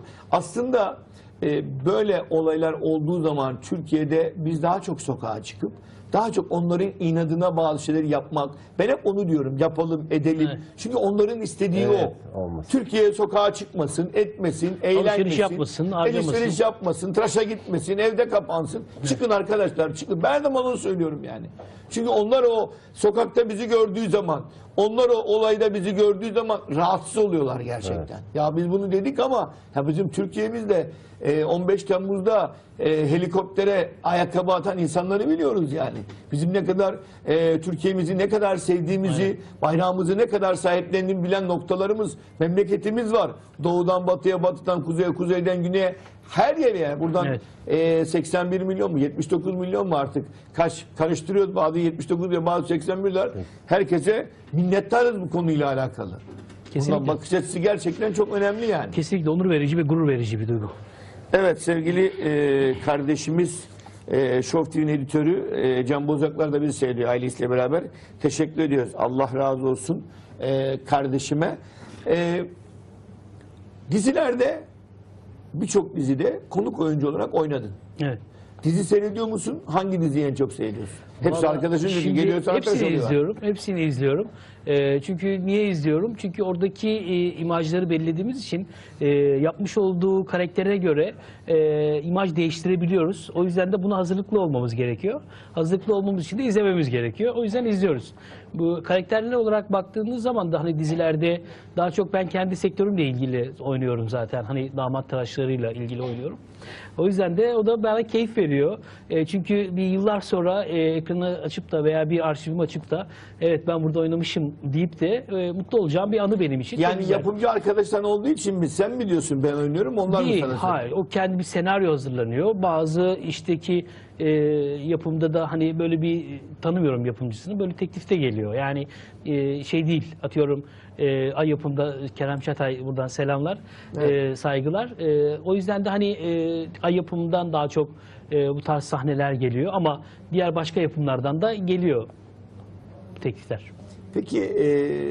aslında e, böyle olaylar olduğu zaman Türkiye'de biz daha çok sokağa çıkıp daha çok onların inadına bazı şeyleri yapmak. Ben hep onu diyorum, yapalım, edelim. Evet. Çünkü onların istediği Evet, o. olmaz. Türkiye sokağa çıkmasın, etmesin, eğlenmesin. yapmasın, harcamasın. Alışveriş yapmasın, tıraşa gitmesin, evde kapansın. Çıkın arkadaşlar, çıkın. Ben de onu söylüyorum yani. Çünkü onlar o sokakta bizi gördüğü zaman, onlar o olayda bizi gördüğü zaman rahatsız oluyorlar gerçekten. Ya biz bunu dedik ama ya bizim Türkiye'mizde e, on beş Temmuz'da e, helikoptere ayakkabı atan insanları biliyoruz yani. Bizim ne kadar e, Türkiye'mizi ne kadar sevdiğimizi, Aynen. bayrağımızı ne kadar sahiplendiğini bilen noktalarımız, memleketimiz var. Doğudan batıya, batıdan kuzeye, kuzeyden güneye Her yere yani. Buradan Evet. e, seksen bir milyon mu yetmiş dokuz milyon mu artık kaç karıştırıyoruz, bazı yetmiş dokuz diyor, bazı seksen birler. Herkese minnettarız bu konuyla alakalı. Kesinlikle. Bundan bakış açısı gerçekten çok önemli yani. Kesinlikle onur verici ve gurur verici bir duygu. Evet, sevgili e, kardeşimiz e, Show T V'nin editörü e, Can Bozaklar da bizi seyrediyor ailesiyle beraber. Teşekkür ediyoruz. Allah razı olsun e, kardeşime. E, dizilerde, birçok dizide konuk oyuncu olarak oynadın. Evet. Dizi seyrediyor musun? Hangi diziyi en çok seyrediyorsun? Hepsi Vallahi arkadaşın çünkü şimdi geliyor sana tıraş hepsini oluyorlar. izliyorum. Hepsini izliyorum. Ee, çünkü niye izliyorum? Çünkü oradaki e, imajları belirlediğimiz için e, yapmış olduğu karaktere göre e, imaj değiştirebiliyoruz. O yüzden de buna hazırlıklı olmamız gerekiyor. Hazırlıklı olmamız için de izlememiz gerekiyor. O yüzden izliyoruz. Bu karakterler olarak baktığınız zaman da hani dizilerde daha çok ben kendi sektörümle ilgili oynuyorum zaten. Hani damat tıraşlarıyla ilgili oynuyorum. O yüzden de o da bana keyif veriyor. E, çünkü bir yıllar sonra e, ekranı açıp da veya bir arşivimi açıp da evet ben burada oynamışım deyip de e, mutlu olacağım bir anı benim için. Çok Yani güzel. yapımcı arkadaşların olduğu için mi sen mi diyorsun ben oynuyorum, onlar mı Değil, sana hayır. O kendi bir senaryo hazırlanıyor. Bazı işteki e, yapımda da hani böyle bir tanımıyorum yapımcısını, böyle teklifte geliyor. Yani e, şey değil, atıyorum e, Ay Yapım'da Kerem Çatay, buradan selamlar, e, saygılar. E, o yüzden de hani e, Ay Yapım'dan daha çok e, bu tarz sahneler geliyor ama diğer başka yapımlardan da geliyor bu teklifler. Peki e,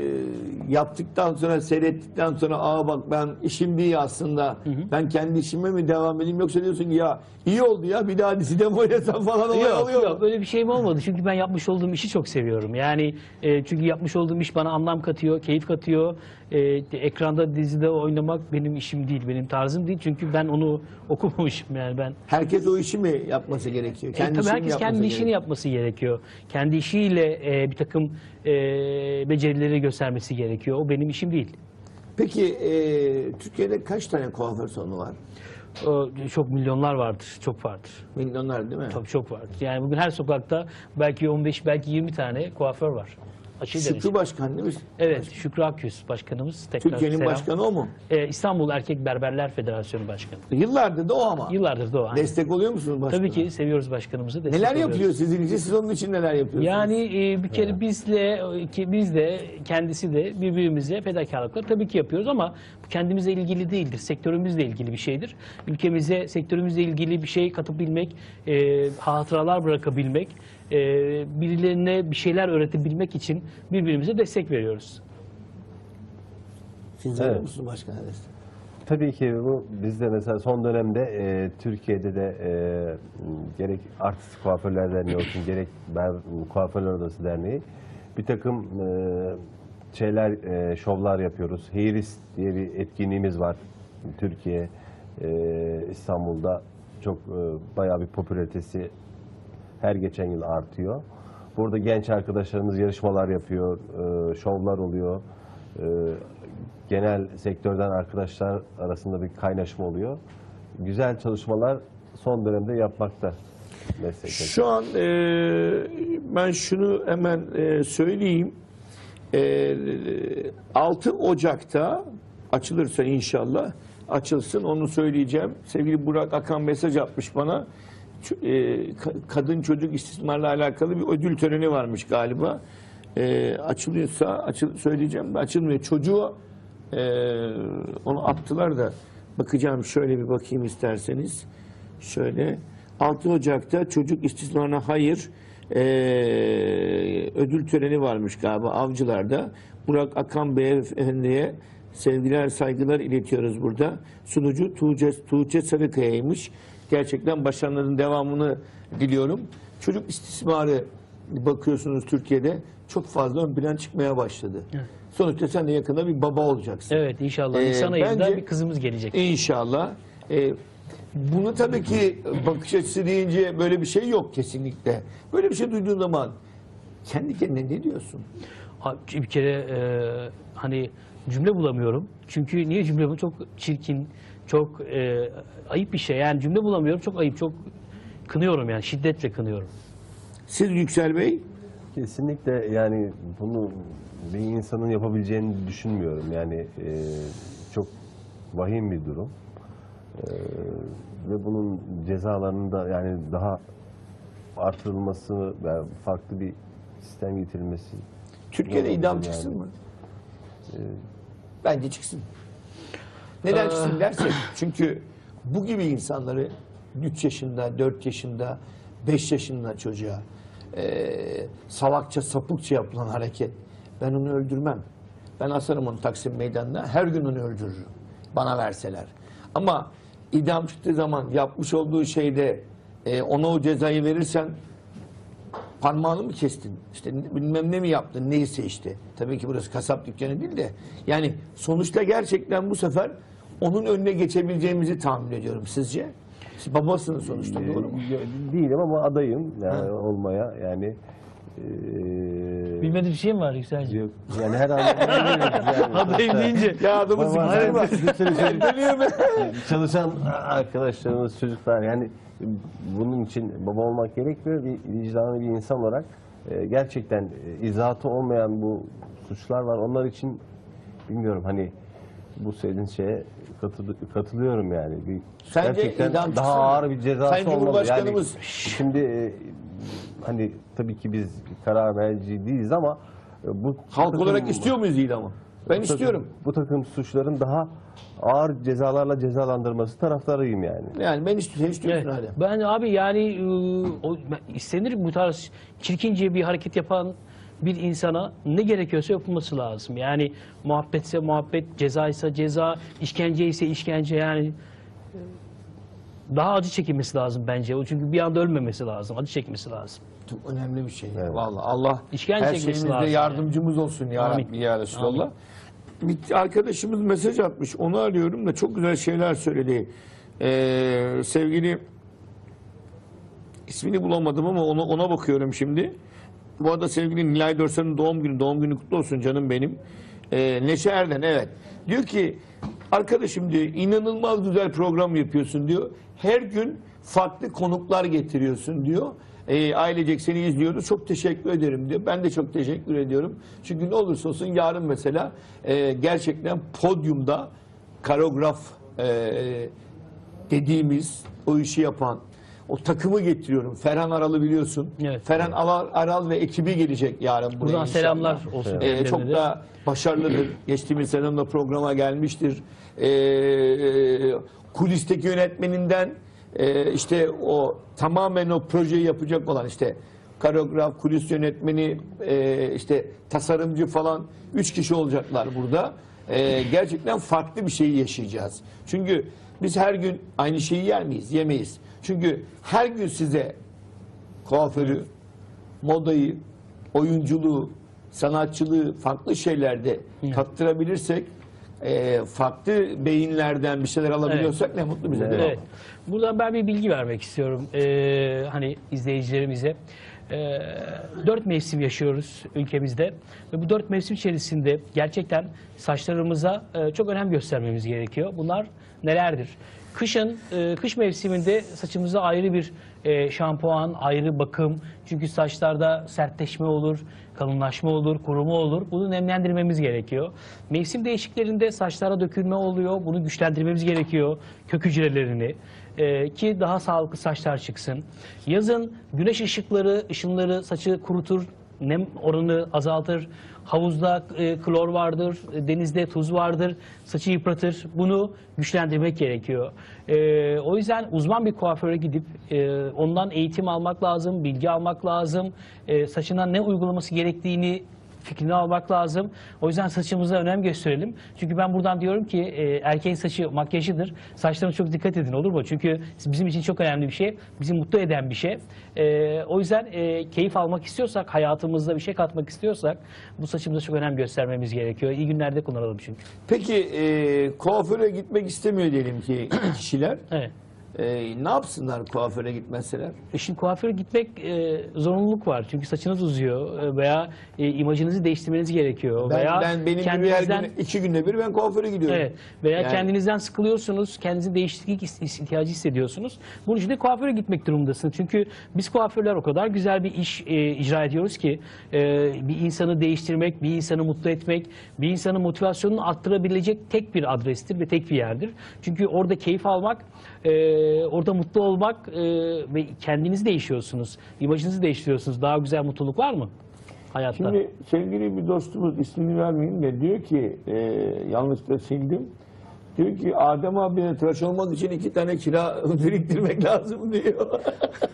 yaptıktan sonra, seyrettikten sonra aa bak ben işim değil aslında, ben kendi işime mi devam edeyim, yoksa diyorsun ki ya iyi oldu ya bir daha dizide mi oynasam falan olay Yok, oluyor mu? yok, öyle bir şeyim olmadı. Çünkü ben yapmış olduğum işi çok seviyorum. Yani e, çünkü yapmış olduğum iş bana anlam katıyor, keyif katıyor. E, ekranda, dizide oynamak benim işim değil, benim tarzım değil. Çünkü ben onu okumamışım yani ben. Herkes o işi mi yapması gerekiyor? E, Kendi tabii işini mi herkes yapması kendi işini gerekiyor? yapması gerekiyor. Kendi işiyle e, bir takım e, becerileri göstermesi gerekiyor. O benim işim değil. Peki e, Türkiye'de kaç tane kuaför salonu var? O, çok milyonlar vardır, çok vardır. Milyonlar değil mi? Tabii çok vardır. Yani bugün her sokakta belki on beş, belki yirmi tane kuaför var. Açık Şükrü derece. Başkan değil mi? Evet, Şükrü Akyüz başkanımız. Tekrar Türkiye'nin selam. başkanı o mu? Ee, İstanbul Erkek Berberler Federasyonu Başkanı. Yıllardır da o ama. Yıllardır da o. aynı. Destek oluyor musunuz başkana? Tabii ki seviyoruz başkanımızı. destek Neler oluyoruz. yapıyor sizin için? Siz onun için neler yapıyorsunuz? Yani e, bir kere bizle, ki biz de, kendisi de birbirimize fedakarlıklar tabii ki yapıyoruz ama bu kendimizle ilgili değildir. Sektörümüzle ilgili bir şeydir. Ülkemize sektörümüzle ilgili bir şey katabilmek, e, hatıralar bırakabilmek, e, birilerine bir şeyler öğretebilmek için birbirimize destek veriyoruz. Siz veriyor Evet. musunuz başkana destek? Tabii ki bu bizde mesela son dönemde e, Türkiye'de de e, gerek Artist Kuaförler Derneği olsun gerek Ber Kuaförler Odası Derneği bir takım e, şeyler, e, şovlar yapıyoruz. Hairis diye bir etkinliğimiz var. Türkiye, e, İstanbul'da çok e, bayağı bir popülaritesi her geçen yıl artıyor. Burada genç arkadaşlarımız yarışmalar yapıyor, e, şovlar oluyor. E, genel sektörden arkadaşlar arasında bir kaynaşma oluyor. Güzel çalışmalar son dönemde yapmakta meslekte. Şu an e, ben şunu hemen e, söyleyeyim. E, altı Ocak'ta açılırsa inşallah açılsın, onu söyleyeceğim. Sevgili Burak Akan mesaj atmış bana. Ç- e, ka- kadın çocuk istismarla alakalı bir ödül töreni varmış galiba. E, açılıyorsa açıl söyleyeceğim. Açılmıyor. Çocuğu e, onu attılar da bakacağım, şöyle bir bakayım isterseniz. Şöyle altı Ocak'ta çocuk istismarına hayır e, ödül töreni varmış galiba Avcılar'da. Burak Akan Beyefendi'ye sevgiler, saygılar iletiyoruz burada. Sunucu Tuğçe, Tuğçe Sarıkaya'ymış. Gerçekten başarıların devamını diliyorum. Çocuk istismarı bakıyorsunuz Türkiye'de çok fazla ön plan çıkmaya başladı. Evet. Sonuçta sen de yakında bir baba olacaksın. Evet, inşallah. Ee, Nisan ayında bence- bir kızımız gelecek. İnşallah. Ee, bunu tabii ki bakış açısı deyince böyle bir şey yok kesinlikle. Böyle bir şey duyduğun zaman kendi kendine ne diyorsun? Ha, Bir kere e, hani cümle bulamıyorum. Çünkü niye cümle bu? Çok çirkin, çok e, ayıp bir şey. Yani cümle bulamıyorum. Çok ayıp, çok kınıyorum yani. Şiddetle kınıyorum. Siz Yüksel Bey? Kesinlikle yani bunu bir insanın yapabileceğini düşünmüyorum. Yani e, çok vahim bir durum. ve bunun cezalarının da yani daha artırılması ve farklı bir sistem getirilmesi. Türkiye'de Olabilir idam yani. çıksın mı? Bence çıksın. Neden çıksın dersek, çünkü bu gibi insanları üç yaşında, dört yaşında, beş yaşında çocuğa e, salakça, sapıkça yapılan hareket, ben onu öldürmem. Ben asarım onu Taksim Meydanı'na, her gün onu öldürürüm. Bana verseler. Ama idam çıktığı zaman yapmış olduğu şeyde e, ona o cezayı verirsen parmağını mı kestin? İşte bilmem ne mi yaptın? Neyse işte. Tabii ki burası kasap dükkanı değil de. Yani sonuçta gerçekten bu sefer onun önüne geçebileceğimizi tahmin ediyorum sizce. Siz babasınız sonuçta, doğru mu? Ee, Değilim ama adayım yani Ha. olmaya yani. Ee, Bilmediğim bir şey mi var Yükselciğim? yok. Yani her an yani. Adayım deyince. Ya adamı Baba, sıkıştırma. hayır, Dönüyor mu? Çalışan arkadaşlarımız, çocuklar yani bunun için baba olmak gerekmiyor. Bir vicdanlı bir insan olarak e, gerçekten e, izahatı olmayan bu suçlar var. Onlar için bilmiyorum hani bu söylediğiniz şeye katıl- katılıyorum yani. Bir, Sence gerçekten idam daha çıksın mı? ağır bir cezası Sayın olmalı. Cumhurbaşkanımız- Yani şimdi e, hani tabii ki biz karar verici değiliz ama e, bu Halk bu olarak takım- istiyor muyuz idamı? Ben bu takım- istiyorum. Bu takım suçların daha ağır cezalarla cezalandırması taraftarıyım yani. Yani ben istiyorum. Sen istiyorsun Evet. hala. Ben abi yani e, o, ben- istenir bu tarz çirkince bir hareket yapan bir insana ne gerekiyorsa yapılması lazım. Yani muhabbetse muhabbet, ceza ise ceza, işkence ise işkence yani e, daha acı çekilmesi lazım bence. O çünkü bir anda ölmemesi lazım. Acı çekmesi lazım. Çok önemli bir şey. Evet. Vallahi Allah İşkence her çekmesi şeyimizde lazım yardımcımız olsun ya Amin. Rabbi ya Resulallah. Bir arkadaşımız mesaj atmış. Onu arıyorum da çok güzel şeyler söyledi. Ee, sevgili ismini bulamadım ama ona, ona bakıyorum şimdi. Bu arada sevgili Nilay Dorsan'ın doğum günü. Doğum günü kutlu olsun canım benim. Ee, Neşe Erden, evet. Diyor ki arkadaşım diyor inanılmaz güzel program yapıyorsun diyor. Her gün farklı konuklar getiriyorsun diyor. Ee, ailecek seni izliyoruz. Çok teşekkür ederim diyor. Ben de çok teşekkür ediyorum. Çünkü ne olursa olsun yarın mesela e, gerçekten podyumda koreograf e, dediğimiz o işi yapan o takımı getiriyorum. Ferhan Aral'ı biliyorsun. Evet. Ferhan Aral, Aral ve ekibi gelecek yarın buraya Buradan inşallah. selamlar olsun. Ee, kendilerine çok de. da başarılıdır. Geçtiğimiz sezonda programa gelmiştir. Ee, kulisteki yönetmeninden e, işte o tamamen o projeyi yapacak olan işte koreograf, kulis yönetmeni, e, işte tasarımcı falan üç kişi olacaklar burada. E, gerçekten farklı bir şeyi yaşayacağız. Çünkü biz her gün aynı şeyi yer miyiz? Yemeyiz. Çünkü her gün size kuaförü, modayı, oyunculuğu, sanatçılığı farklı şeylerde tattırabilirsek, e, farklı beyinlerden bir şeyler alabiliyorsak ne mutlu bize. değil mi? Evet. Buradan ben bir bilgi vermek istiyorum. Ee, hani izleyicilerimize. Ee, dört mevsim yaşıyoruz ülkemizde ve bu dört mevsim içerisinde gerçekten saçlarımıza e, çok önem göstermemiz gerekiyor. Bunlar nelerdir? Kışın, e, kış mevsiminde saçımıza ayrı bir e, şampuan, ayrı bakım. Çünkü saçlarda sertleşme olur, kalınlaşma olur, kuruma olur. Bunu nemlendirmemiz gerekiyor. Mevsim değişiklerinde saçlara dökülme oluyor. Bunu güçlendirmemiz gerekiyor. Kök hücrelerini. e, ki daha sağlıklı saçlar çıksın. Yazın güneş ışıkları, ışınları saçı kurutur, nem oranı azaltır. Havuzda e, klor vardır, e, denizde tuz vardır, saçı yıpratır. Bunu güçlendirmek gerekiyor. E, o yüzden uzman bir kuaföre gidip e, ondan eğitim almak lazım, bilgi almak lazım. E, saçına ne uygulaması gerektiğini fikrini almak lazım. O yüzden saçımıza önem gösterelim. Çünkü ben buradan diyorum ki e, erkeğin saçı makyajıdır. Saçlarına çok dikkat edin, olur mu? Çünkü bizim için çok önemli bir şey. Bizi mutlu eden bir şey. E, o yüzden e, keyif almak istiyorsak, hayatımızda bir şey katmak istiyorsak bu saçımıza çok önem göstermemiz gerekiyor. İyi günlerde kullanalım çünkü. Peki e, kuaföre gitmek istemiyor diyelim ki kişiler. Evet. e, ne yapsınlar kuaföre gitmezseler? E şimdi kuaföre gitmek e, zorunluluk var. Çünkü saçınız uzuyor e, veya e, imajınızı değiştirmeniz gerekiyor. Ben, veya ben benim gibi her kendinizden, gün, iki günde bir ben kuaföre gidiyorum. evet, veya Yani- kendinizden sıkılıyorsunuz, kendinizi değişiklik is- ihtiyacı hissediyorsunuz. Bunun için de kuaföre gitmek durumundasınız. Çünkü biz kuaförler o kadar güzel bir iş e, icra ediyoruz ki e, bir insanı değiştirmek, bir insanı mutlu etmek, bir insanın motivasyonunu arttırabilecek tek bir adrestir ve tek bir yerdir. Çünkü orada keyif almak, e, orada mutlu olmak e, ve kendinizi değişiyorsunuz, imajınızı değiştiriyorsunuz. Daha güzel mutluluk var mı hayatta? Şimdi sevgili bir dostumuz, ismini vermeyeyim de, diyor ki e, yanlışlıkla sildim. Diyor ki Adem abiye tıraş olmak için iki tane kira biriktirmek lazım diyor.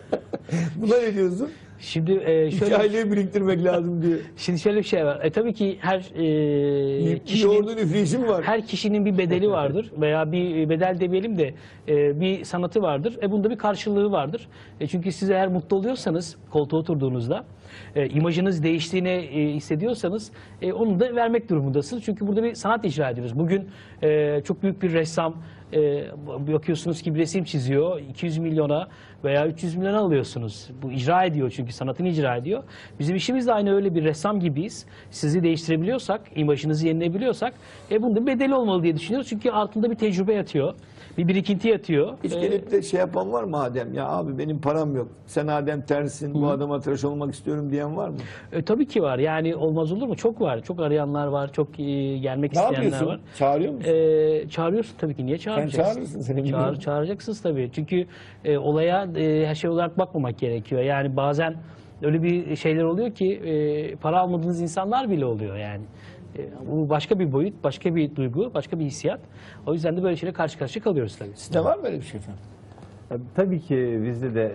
Buna ne diyorsun? Şimdi e, İki şöyle aileye biriktirmek lazım diyor. şimdi şöyle bir şey var. E, tabii ki her e, kişinin Yoğurdun üfleyişim var. her kişinin bir bedeli vardır veya bir bedel demeyelim de e, bir sanatı vardır. E bunda bir karşılığı vardır. E, çünkü siz eğer mutlu oluyorsanız koltuğa oturduğunuzda, e, imajınız değiştiğini e, hissediyorsanız e, onu da vermek durumundasınız. Çünkü burada bir sanat icra ediyoruz. Bugün e, çok büyük bir ressam e, bakıyorsunuz ki bir resim çiziyor. iki yüz milyona veya üç yüz milyona alıyorsunuz. Bu icra ediyor çünkü sanatını icra ediyor. Bizim işimiz de aynı öyle, bir ressam gibiyiz. Sizi değiştirebiliyorsak, imajınızı yenilebiliyorsak e, bunun da bedeli olmalı diye düşünüyoruz. Çünkü altında bir tecrübe yatıyor. Bir birikinti yatıyor. Hiç E, gelip de şey yapan var mı Adem? Ya abi benim param yok. Sen Adem tersin, bu adama tıraş olmak istiyorum diyen var mı? E, tabii ki var. Yani olmaz olur mu? Çok var. Çok arayanlar var. Çok e, gelmek Ne isteyenler yapıyorsun? var. Çağırıyor musun? E, çağırıyorsun tabii ki. Niye çağıracaksın? çağırırsın, seni biliyorum. Çağır, çağıracaksınız tabii. Çünkü e, olaya e, her şey olarak bakmamak gerekiyor. Yani bazen öyle bir şeyler oluyor ki e, para almadığınız insanlar bile oluyor yani. E, bu başka bir boyut, başka bir duygu, başka bir hissiyat. O yüzden de böyle şeyle karşı karşıya kalıyoruz tabii. Sizde var mı böyle bir şey efendim? Tabii ki bizde de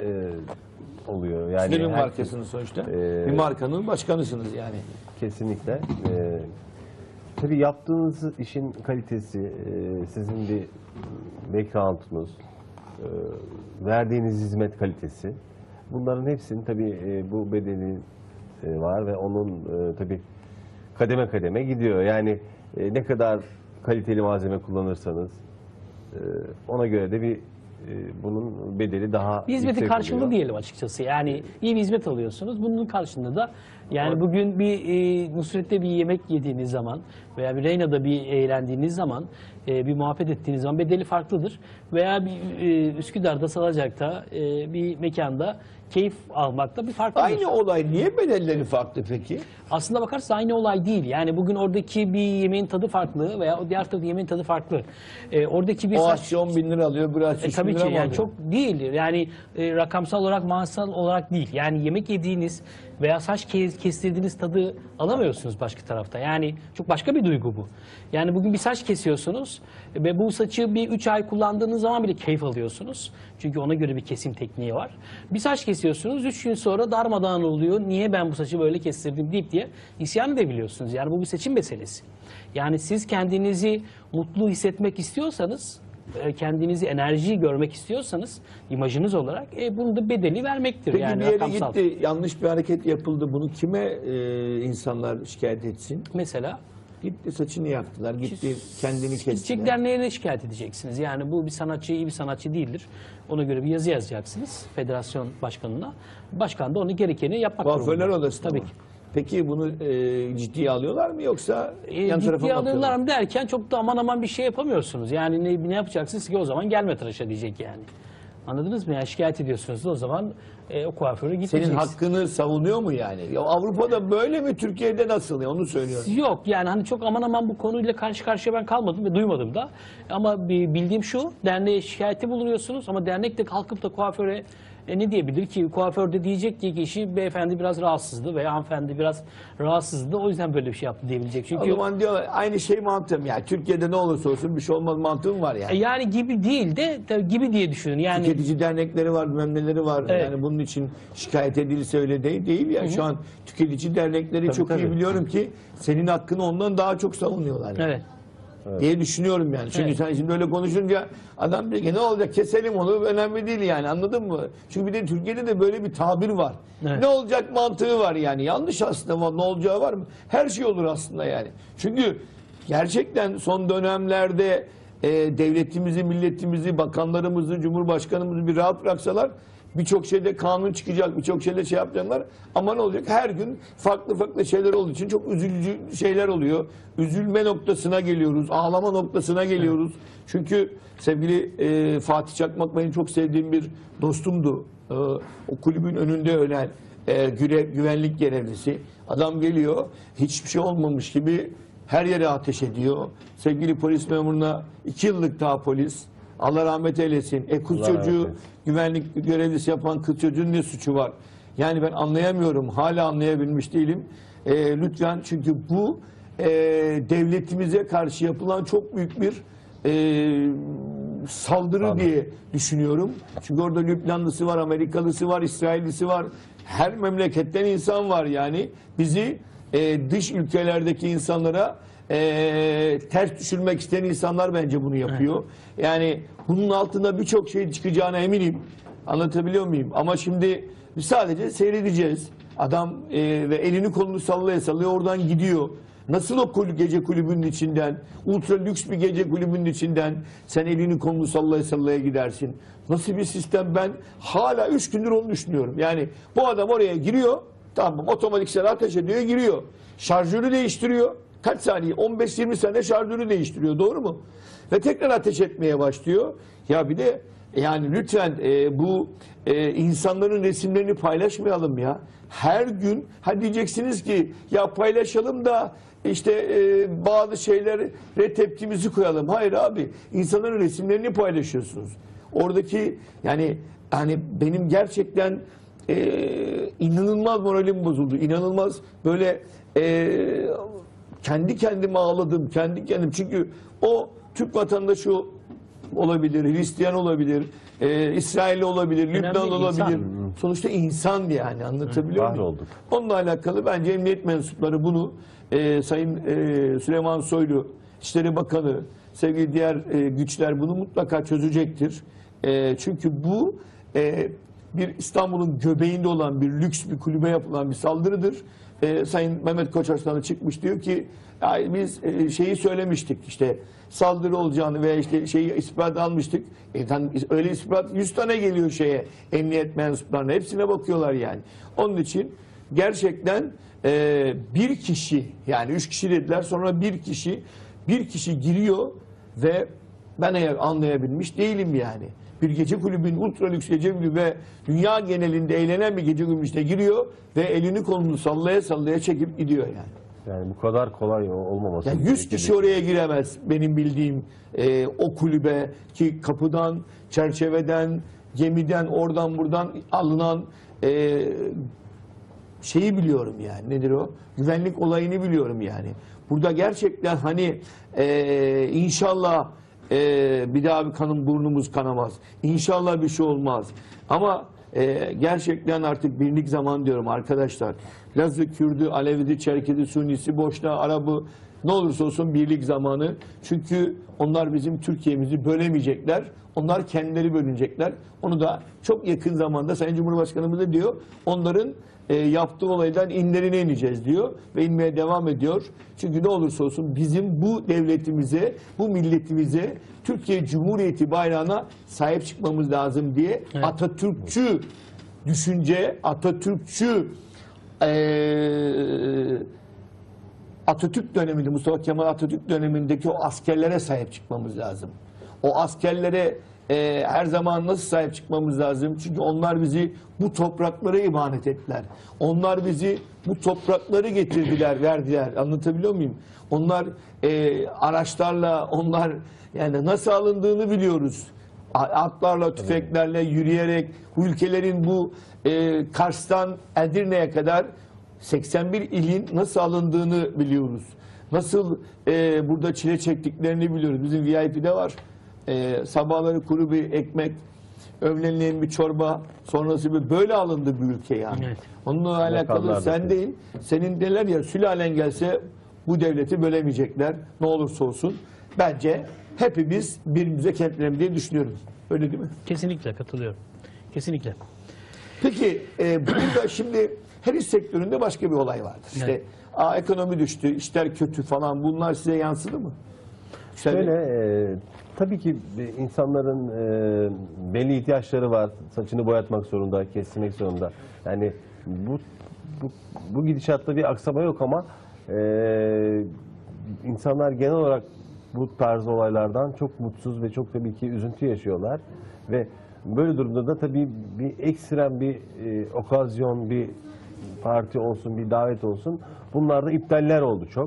e, oluyor. Yani Siz de bir her- markasınız sonuçta. Ee, bir markanın başkanısınız yani. Kesinlikle. Ee, tabii yaptığınız işin kalitesi, e, sizin bir background'unuz, e, verdiğiniz hizmet kalitesi, bunların hepsinin tabii e, bu bedeli e, var ve onun e, tabii kademe kademe gidiyor. Yani e, ne kadar kaliteli malzeme kullanırsanız e, ona göre de bir e, bunun bedeli daha Bir hizmetin yüksek karşılığı oluyor. diyelim açıkçası. Yani iyi bir hizmet alıyorsunuz. Bunun karşılığında da yani bugün bir e, Nusret'te bir yemek yediğiniz zaman veya bir Reyna'da bir eğlendiğiniz zaman, e, bir muhabbet ettiğiniz zaman bedeli farklıdır. Veya bir e, Üsküdar'da, Salacak'ta e, bir mekanda keyif almakta bir farklıdır. Aynı olay niye bedelleri farklı peki? Aslında bakarsa aynı olay değil. Yani bugün oradaki bir yemeğin tadı farklı veya o diğer tadı yemeğin tadı farklı. E, oradaki bir O saç... aşçı on bin lira alıyor, bir aşçı E, üç bin tabii lira ki mı yani alıyor? çok değil. Yani e, rakamsal olarak, maaşsal olarak değil. Yani yemek yediğiniz veya saç kes, kestirdiğiniz tadı alamıyorsunuz başka tarafta. Yani çok başka bir duygu bu. Yani bugün bir saç kesiyorsunuz ve bu saçı bir üç ay kullandığınız zaman bile keyif alıyorsunuz. Çünkü ona göre bir kesim tekniği var. Bir saç kesiyorsunuz, üç gün sonra darmadağın oluyor. Niye ben bu saçı böyle kestirdim deyip diye isyan edebiliyorsunuz. Yani bu bir seçim meselesi. Yani siz kendinizi mutlu hissetmek istiyorsanız, e, kendinizi enerji görmek istiyorsanız imajınız olarak e, bunun da bedeli vermektir. Peki yani bir yere rakamsal. gitti, yanlış bir hareket yapıldı. Bunu kime e, insanlar şikayet etsin? Mesela Gitti saçını yaktılar, gitti kendini Gidecek kestiler. derneğe şikayet edeceksiniz. Yani bu bir sanatçı iyi bir sanatçı değildir. Ona göre bir yazı yazacaksınız federasyon başkanına. Başkan da onu gerekeni yapmak Kuaförler durumunda. odası Tabii mı? ki. Peki bunu e, ciddiye alıyorlar mı yoksa E, yan tarafa ciddiye mı alıyorlar atıyorlar? mı derken çok da aman aman bir şey yapamıyorsunuz. Yani ne, ne yapacaksınız ki o zaman gelme tıraşa diyecek yani. Anladınız mı? Yani şikayet ediyorsunuz da o zaman e, o kuaföre Senin gitmeyeceksiniz. hakkını savunuyor mu yani? Ya Avrupa'da böyle mi, Türkiye'de nasıl ya, onu söylüyorum. Yok yani hani çok aman aman bu konuyla karşı karşıya ben kalmadım ve duymadım da. Ama bir bildiğim şu, derneğe şikayette bulunuyorsunuz ama dernek de kalkıp da kuaföre e, ne diyebilir ki? Kuaför de diyecek ki kişi beyefendi biraz rahatsızdı veya hanımefendi biraz rahatsızdı o yüzden böyle bir şey yaptı diyebilecek. O Çünkü zaman diyorlar aynı şey mantığım ya. Türkiye'de ne olursa olsun bir şey olmaz mantığım var yani. e, yani gibi değil de tabii gibi diye düşünün. Yani Tüketici dernekleri var, bilmem neleri var. Evet. Yani bunun için şikayet edilirse öyle değil, değil ya. Şu an tüketici dernekleri Tabii, çok iyi tabii. biliyorum ki senin hakkını ondan daha çok savunuyorlar. Yani. evet. Diye düşünüyorum yani. Çünkü Evet. sen şimdi öyle konuşunca adam diyor ki ne olacak keselim onu, önemli değil yani, anladın mı? Çünkü bir de Türkiye'de de böyle bir tabir var. Evet. Ne olacak mantığı var yani. Yanlış aslında ama ne olacağı var mı? Her şey olur aslında yani. Çünkü gerçekten son dönemlerde e, devletimizi, milletimizi, bakanlarımızı, cumhurbaşkanımızı bir rahat bıraksalar birçok şeyde kanun çıkacak, birçok şeyde şey yapacaklar. Ama ne olacak? Her gün farklı farklı şeyler olduğu için çok üzücü şeyler oluyor. Üzülme noktasına geliyoruz, ağlama noktasına geliyoruz. Çünkü sevgili e, Fatih Çakmak benim çok sevdiğim bir dostumdu. E, o kulübün önünde ölen e, güre, güvenlik görevlisi. Adam geliyor, hiçbir şey olmamış gibi her yere ateş ediyor. Sevgili polis memuruna iki yıllık daha polis. Allah rahmet eylesin. E kız Allah çocuğu rahmet eylesin. güvenlik görevlisi yapan kız çocuğun ne suçu var? Yani ben anlayamıyorum. Hala anlayabilmiş değilim. E, lütfen, çünkü bu e, devletimize karşı yapılan çok büyük bir e, saldırı Saldırı. diye düşünüyorum. Çünkü orada Lübnanlısı var, Amerikalısı var, İsraillisi var. Her memleketten insan var yani. Bizi e, dış ülkelerdeki insanlara e, ters düşürmek isteyen insanlar bence bunu yapıyor. Yani bunun altında birçok şey çıkacağına eminim. Anlatabiliyor muyum? Ama şimdi biz sadece seyredeceğiz. Adam e, ve elini kolunu sallaya sallaya oradan gidiyor. Nasıl o kul gece kulübünün içinden, ultra lüks bir gece kulübünün içinden sen elini kolunu sallaya sallaya gidersin? Nasıl bir sistem? Ben hala üç gündür onu düşünüyorum. Yani bu adam oraya giriyor, tamam, otomatik silah ateş ediyor, giriyor. Şarjörü değiştiriyor. Kaç saniye? on beş yirmi saniye şarjörü değiştiriyor. Doğru mu? Ve tekrar ateş etmeye başlıyor. Ya bir de yani lütfen e, bu e, insanların resimlerini paylaşmayalım ya. Her gün ha diyeceksiniz ki ya paylaşalım da işte e, bazı şeylere tepkimizi koyalım. Hayır abi, insanların resimlerini paylaşıyorsunuz. Oradaki yani hani benim gerçekten e, inanılmaz moralim bozuldu. İnanılmaz böyle e, kendi kendime ağladım. Kendi kendim. Çünkü o Türk vatandaşı olabilir, Hristiyan olabilir, e, İsrailli olabilir, Önemli Lübnan olabilir. insan. Sonuçta insan yani, anlatabiliyor muyum? Kahrolduk. Onunla alakalı bence emniyet mensupları bunu e, Sayın e, Süleyman Soylu, İçişleri Bakanı, sevgili diğer e, güçler bunu mutlaka çözecektir. E, çünkü bu e, bir İstanbul'un göbeğinde olan bir lüks bir kulübe yapılan bir saldırıdır. E, Sayın Mehmet Koçarslan çıkmış diyor ki ya biz e, şeyi söylemiştik, işte saldırı olacağını veya işte şeyi ispat almıştık. E, öyle ispat yüz tane geliyor şeye, emniyet mensuplarına, hepsine bakıyorlar yani. Onun için gerçekten e, bir kişi, yani üç kişi dediler, sonra bir kişi bir kişi giriyor ve ben eğer anlayabilmiş değilim yani. Bir gece kulübünün, ultra lüks gece kulübü ve dünya genelinde eğlenen bir gece kulübüne giriyor ve elini kolunu sallaya sallaya çekip gidiyor yani. Yani bu kadar kolay olmaması. Yani yüz kişi oraya giremez benim bildiğim e, o kulübe, ki kapıdan, çerçeveden, gemiden, oradan buradan alınan e, şeyi biliyorum yani. Nedir o? Güvenlik olayını biliyorum yani. Burada gerçekten hani e, inşallah e, bir daha bir kanım burnumuz kanamaz. İnşallah bir şey olmaz. Ama e, gerçekten artık birlik zaman diyorum arkadaşlar. Lazı, Kürdü, Alevidi, Çerkezi, Sunnisi, Boşna, Arabı, ne olursa olsun birlik zamanı. Çünkü onlar bizim Türkiye'mizi bölemeyecekler. Onlar kendileri bölünecekler. Onu da çok yakın zamanda Sayın Cumhurbaşkanımız da diyor. Onların e, yaptığı olaydan inlerine ineceğiz diyor. Ve inmeye devam ediyor. Çünkü ne olursa olsun bizim bu devletimize, bu milletimize, Türkiye Cumhuriyeti bayrağına sahip çıkmamız lazım diye Evet. Atatürkçü düşünce, Atatürkçü Ee, Atatürk döneminde, Mustafa Kemal Atatürk dönemindeki o askerlere sahip çıkmamız lazım. O askerlere e, her zaman nasıl sahip çıkmamız lazım? Çünkü onlar bizi bu topraklara emanet ettiler. Onlar bizi bu toprakları getirdiler, verdiler. Anlatabiliyor muyum? Onlar e, araçlarla, onlar yani nasıl alındığını biliyoruz. Atlarla, tüfeklerle, yürüyerek bu ülkelerin bu e, Kars'tan Edirne'ye kadar seksen bir ilin nasıl alındığını biliyoruz. Nasıl e, burada çile çektiklerini biliyoruz. Bizim V I P'de var. E, sabahları kuru bir ekmek, öğlenleyin bir çorba, sonrası bir böyle alındı bu ülke yani. Evet. Onunla alakalı Yakarlar sen da. değil, senin derler ya, sülalen gelse bu devleti bölemeyecekler. Ne olursa olsun. Bence hepimiz birbirimize kenetlenelim diye düşünüyorum. Öyle değil mi? Kesinlikle katılıyorum. Kesinlikle. Peki e, burada şimdi her iş sektöründe başka bir olay vardır. İşte Evet. aa, ekonomi düştü, işler kötü falan, bunlar size yansıdı mı? Şöyle, e, tabii ki insanların e, belli ihtiyaçları var. Saçını boyatmak zorunda, kestirmek zorunda. Yani bu bu, bu gidişatta bir aksama yok ama e, insanlar genel olarak bu tarz olaylardan çok mutsuz ve çok tabii ki üzüntü yaşıyorlar. Ve böyle durumda da tabii bir ekstrem bir e, okazyon, bir parti olsun, bir davet olsun. Bunlarda iptaller oldu çok.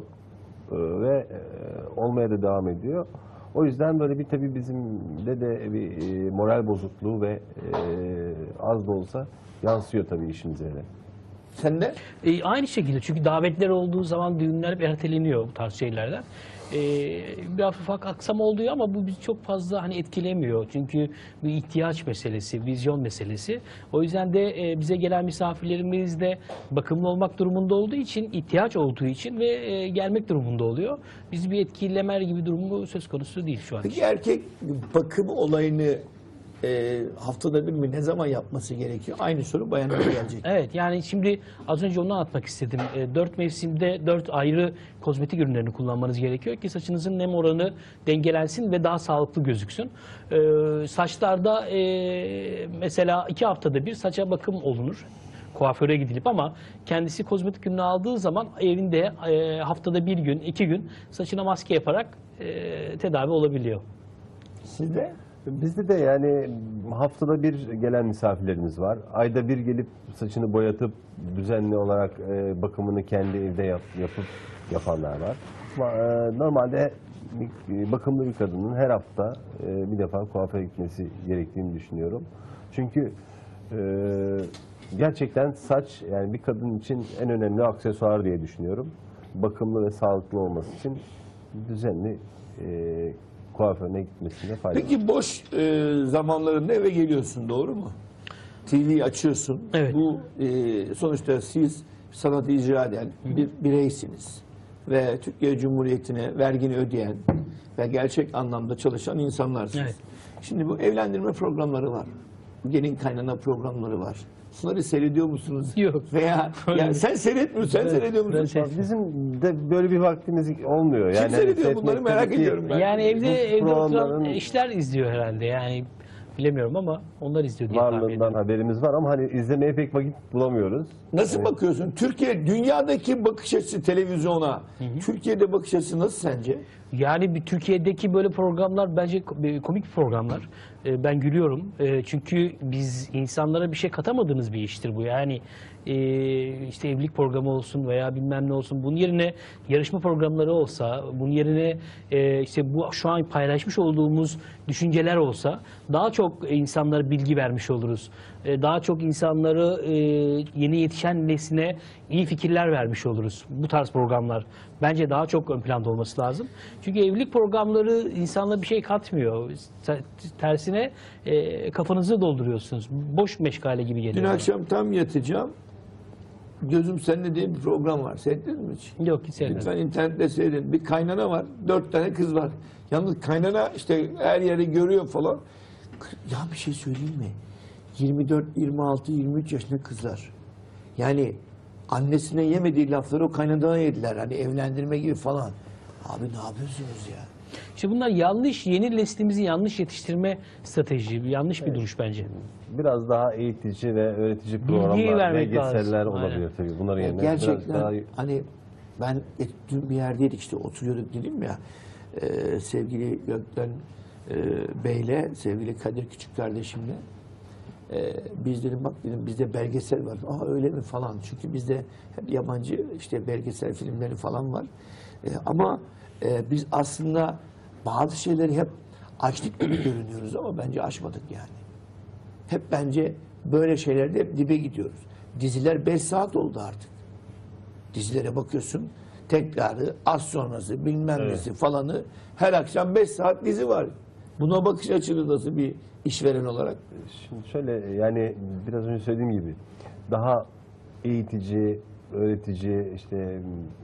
Ve e, olmaya da devam ediyor. O yüzden böyle bir tabii bizim de de bir e, moral bozukluğu ve e, az da olsa yansıyor tabii işimize de. Sen de? E, aynı şekilde, çünkü davetler olduğu zaman düğünler hep erteleniyor bu tarz şeylerden. E, bir hafif ufak aksama oluyor ama bu bizi çok fazla hani etkilemiyor. Çünkü bir ihtiyaç meselesi, vizyon meselesi. O yüzden de e, bize gelen misafirlerimiz de bakımlı olmak durumunda olduğu için, ihtiyaç olduğu için ve e, gelmek durumunda oluyor. Bizi bir etkileme gibi durumu söz konusu değil şu an. Peki erkek bakım olayını e, haftada bir mi ne zaman yapması gerekiyor? Aynı soru bayanlara gelecek. Evet, yani şimdi az önce onu anlatmak istedim. E, dört mevsimde dört ayrı kozmetik ürünlerini kullanmanız gerekiyor ki saçınızın nem oranı dengelensin ve daha sağlıklı gözüksün. E, saçlarda e, mesela iki haftada bir saça bakım olunur. Kuaföre gidilip, ama kendisi kozmetik ürünü aldığı zaman evinde e, haftada bir gün, iki gün saçına maske yaparak e, tedavi olabiliyor. Sizde? Bizde de yani haftada bir gelen misafirlerimiz var. Ayda bir gelip saçını boyatıp düzenli olarak e, bakımını kendi evde yap, yapıp yapanlar var. Ama, e, normalde bir, bakımlı bir kadının her hafta e, bir defa kuaföre gitmesi gerektiğini düşünüyorum. Çünkü e, gerçekten saç yani bir kadın için en önemli aksesuar diye düşünüyorum. Bakımlı ve sağlıklı olması için düzenli e, kuaförüne gitmesinde fayda var. Peki boş e, zamanlarında eve geliyorsun, doğru mu? T V'yi açıyorsun. Evet. Bu e, sonuçta siz sanatı icra eden bir bireysiniz. Ve Türkiye Cumhuriyeti'ne vergini ödeyen ve gerçek anlamda çalışan insanlarsınız. Evet. Şimdi bu evlendirme programları var. Gelin kaynana programları var. Bunları seyrediyor musunuz? Yok. Veya yani sen seyretmiyorsun, sen seyrediyor musun? ben şey- Bizim de böyle bir vaktimiz olmuyor. Yani seyrediyor hani bunları, seyretmek merak tabii ki- ediyorum ben. Yani evde Bu evde oturan programların eşler izliyor herhalde. Yani bilemiyorum ama onlar izliyor diye tahmin varlığından ediyorum. haberimiz var ama hani izlemeye pek vakit bulamıyoruz. Nasıl bakıyorsun? Türkiye, dünyadaki bakış açısı televizyona, Türkiye'de bakış açısı nasıl sence? Yani bir Türkiye'deki böyle programlar bence ko- komik programlar. Ee, Ben gülüyorum. Ee, Çünkü biz insanlara bir şey katamadığınız bir iştir bu. Yani e, işte evlilik programı olsun veya bilmem ne olsun. Bunun yerine yarışma programları olsa, bunun yerine e, işte bu şu an paylaşmış olduğumuz düşünceler olsa daha çok insanlara bilgi vermiş oluruz. E, Daha çok insanları e, yeni yetişen nesline iyi fikirler vermiş oluruz. Bu tarz programlar bence daha çok ön planda olması lazım. Çünkü evlilik programları insanlara bir şey katmıyor. Te- Tersine e, kafanızı dolduruyorsunuz. Boş meşgale gibi geliyor. Dün bana. akşam tam yatacağım. Gözüm Seninle diye bir program var. Seyrettin mi hiç? Yok, hiç sevmedim. Lütfen internette seyredin. Bir kaynana var. Dört tane kız var. Yalnız kaynana işte her yeri görüyor falan. Ya bir şey söyleyeyim mi? yirmi dört, yirmi altı, yirmi üç yaşında kızlar. Yani annesine yemediği lafları o kaynanadan yediler. Hani evlendirme gibi falan. Abi ne yapıyorsunuz ya? İşte bunlar yanlış, yeni neslimizi yanlış yetiştirme strateji, yanlış bir duruş bence. Biraz daha eğitici ve öğretici programlar, vermek belgeseller lazım. olabilir tabii. Bunların Ya yerine biraz gerçekten daha hani ben e, dün bir yerdeydik işte oturuyorduk dedim ya e, sevgili Gökten e, Bey'le sevgili Kadir küçük kardeşimle e, biz dedim bak dedim bizde belgesel var. Aa öyle mi falan. Çünkü bizde hep yabancı işte belgesel filmleri falan var. E, ama e, biz aslında bazı şeyleri hep açtık gibi görünüyoruz ama bence aşmadık yani. Hep bence böyle şeylerde hep dibe gidiyoruz. Diziler beş saat oldu artık. Dizilere bakıyorsun, tekrarı, az sonrası, bilmem nesi falanı, her akşam beş saat dizi var. Buna bakış açını nasıl bir işveren olarak? Şimdi şöyle yani biraz önce söylediğim gibi daha eğitici, öğretici işte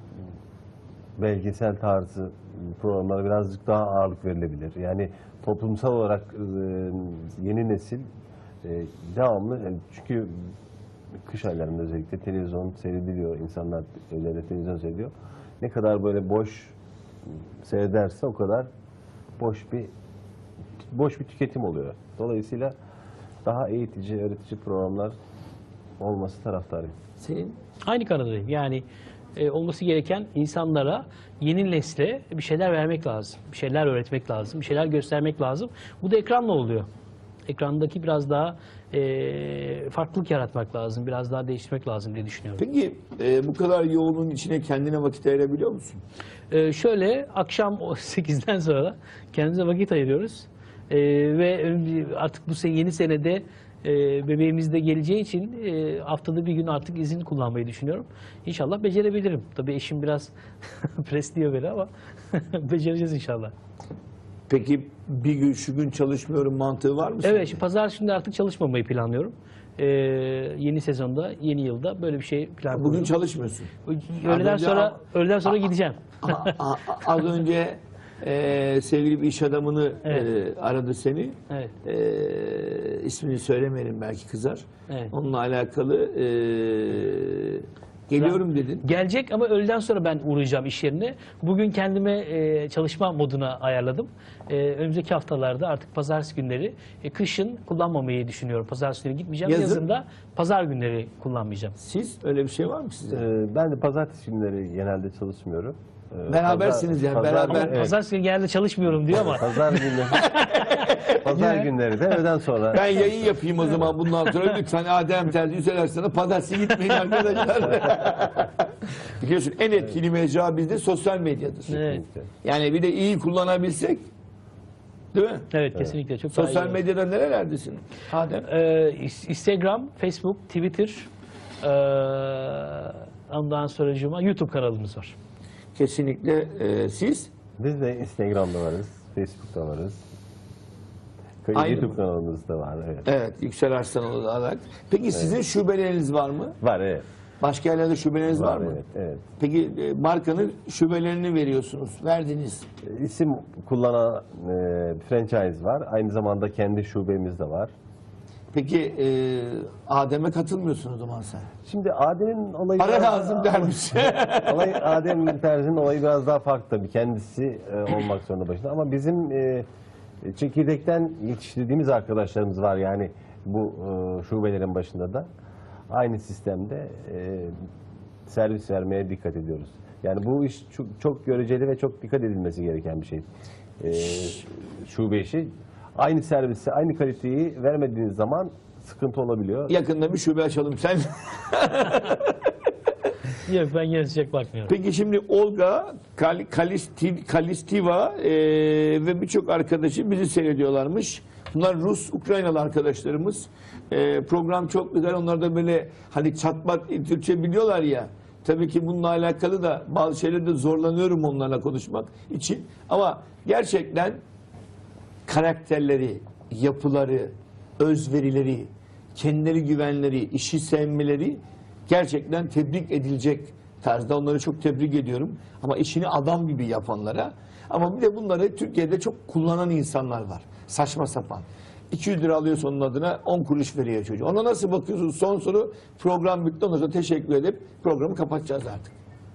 belgesel tarzı programlara birazcık daha ağırlık verilebilir. Yani toplumsal olarak e, yeni nesil e, devamlı yani çünkü kış aylarında özellikle televizyon seyrediliyor. İnsanlar evlerinde televizyon seyrediyor. Ne kadar böyle boş seyrederse o kadar boş bir boş bir tüketim oluyor. Dolayısıyla daha eğitici, öğretici programlar olması taraftarıyım. Senin Aynı kanadayım. Yani e, olması gereken insanlara yeni nesle bir şeyler vermek lazım. Bir şeyler öğretmek lazım. Bir şeyler göstermek lazım. Bu da ekranla oluyor. Ekrandaki biraz daha e, farklılık yaratmak lazım. Biraz daha değiştirmek lazım diye düşünüyorum. peki e, bu kadar yoğunluğun içine kendine vakit ayırabiliyor musun? E, şöyle akşam o sekizden sonra kendimize vakit ayırıyoruz. E, ve ön- artık bu sene, yeni senede e, bebeğimiz de geleceği için e, haftada bir gün artık izin kullanmayı düşünüyorum. İnşallah becerebilirim. Tabii eşim biraz presliyor beni ama becereceğiz inşallah. Peki bir gün şu gün çalışmıyorum mantığı var mı? Evet, sende? şimdi pazar şimdi artık çalışmamayı planlıyorum. Ee, yeni sezonda, yeni yılda böyle bir şey plan Bugün kurdum. çalışmıyorsun. Öğleden Az önce- sonra öğleden sonra gideceğim. A- a- az önce e, sevgili bir iş adamını Evet. e, aradı seni. Evet. E, ismini söylemeyelim belki kızar. Evet. Onunla alakalı e, geliyorum dedin. Gelecek ama öğleden sonra ben uğrayacağım iş yerine. Bugün kendime e, çalışma moduna ayarladım. E, önümüzdeki haftalarda artık pazartesi günleri e, kışın kullanmamayı düşünüyorum. Pazartesi günü gitmeyeceğim. Yazın? Yazın da pazar günleri kullanmayacağım. Siz öyle bir şey var mı size? Ee, ben de pazartesi günleri genelde çalışmıyorum. Ee, Berabersiniz yani, beraber- evet. Pazartesi günü genelde çalışmıyorum diyor ama Pazar günleri. Pazar günleri de öğleden sonra. Ben yayın yapayım o zaman bundan sonra lütfen Adem Terzi Yüsel Arslan'a pazartesi gitmeyin arkadaşlar. Biliyorsun en etkili mecra bizde sosyal medyadır. evet, Yani bir de iyi kullanabilsek, değil mi? evet kesinlikle çok daha Sosyal iyi. medyada nerelerdesin Adem? Ee, is- Instagram, Facebook, Twitter, ee, ondan sonra YouTube kanalımız var. Kesinlikle e, siz Biz de Instagram'da varız, Facebook'ta varız. Aynı YouTube mı? kanalımız da var. Evet. evet Yüksel Arslan olarak. Peki sizin şubeleriniz var mı? Var evet. Başka yerlerde şubeleriniz var, Var, mı? evet, evet. Peki e, markanın şubelerini veriyorsunuz, verdiniz. İsim kullanan e, franchise var. Aynı zamanda kendi şubemiz de var. Peki e, Adem'e katılmıyorsun o zaman sen. Şimdi Adem'in olayı... Para biraz- lazım dermiş. Olay, Adem Terzi'nin olayı biraz daha farklı tabii. Kendisi e, olmak zorunda başında. Ama bizim e, çekirdekten yetiştirdiğimiz arkadaşlarımız var. Yani bu e, şubelerin başında da. Aynı sistemde e, servis vermeye dikkat ediyoruz. Yani bu iş çok, çok göreceli ve çok dikkat edilmesi gereken bir şey. E, şube işi. Aynı servisi, aynı kaliteyi vermediğiniz zaman sıkıntı olabiliyor. Yakında bir şube açalım sen. Yok ben yine sıcak bakmıyorum. Peki şimdi Olga, Kal Kalisti Kalistiva e, ve birçok arkadaşı bizi seyrediyorlarmış. Bunlar Rus, Ukraynalı arkadaşlarımız. E, program çok güzel. Onlar da böyle hani çatpat Türkçe biliyorlar ya. Tabii ki bununla alakalı da bazı şeylerde zorlanıyorum onlarla konuşmak için. Ama gerçekten karakterleri, yapıları, özverileri, kendileri güvenleri, işi sevmeleri gerçekten tebrik edilecek tarzda. Onları çok tebrik ediyorum. Ama işini adam gibi yapanlara. Ama bir de bunları Türkiye'de çok kullanan insanlar var. Saçma sapan. iki yüz lira alıyorsa onun adına on kuruş veriyor çocuğu. Ona nasıl bakıyorsunuz? Son soru, program bitti. Ondan sonra teşekkür edip programı kapatacağız artık.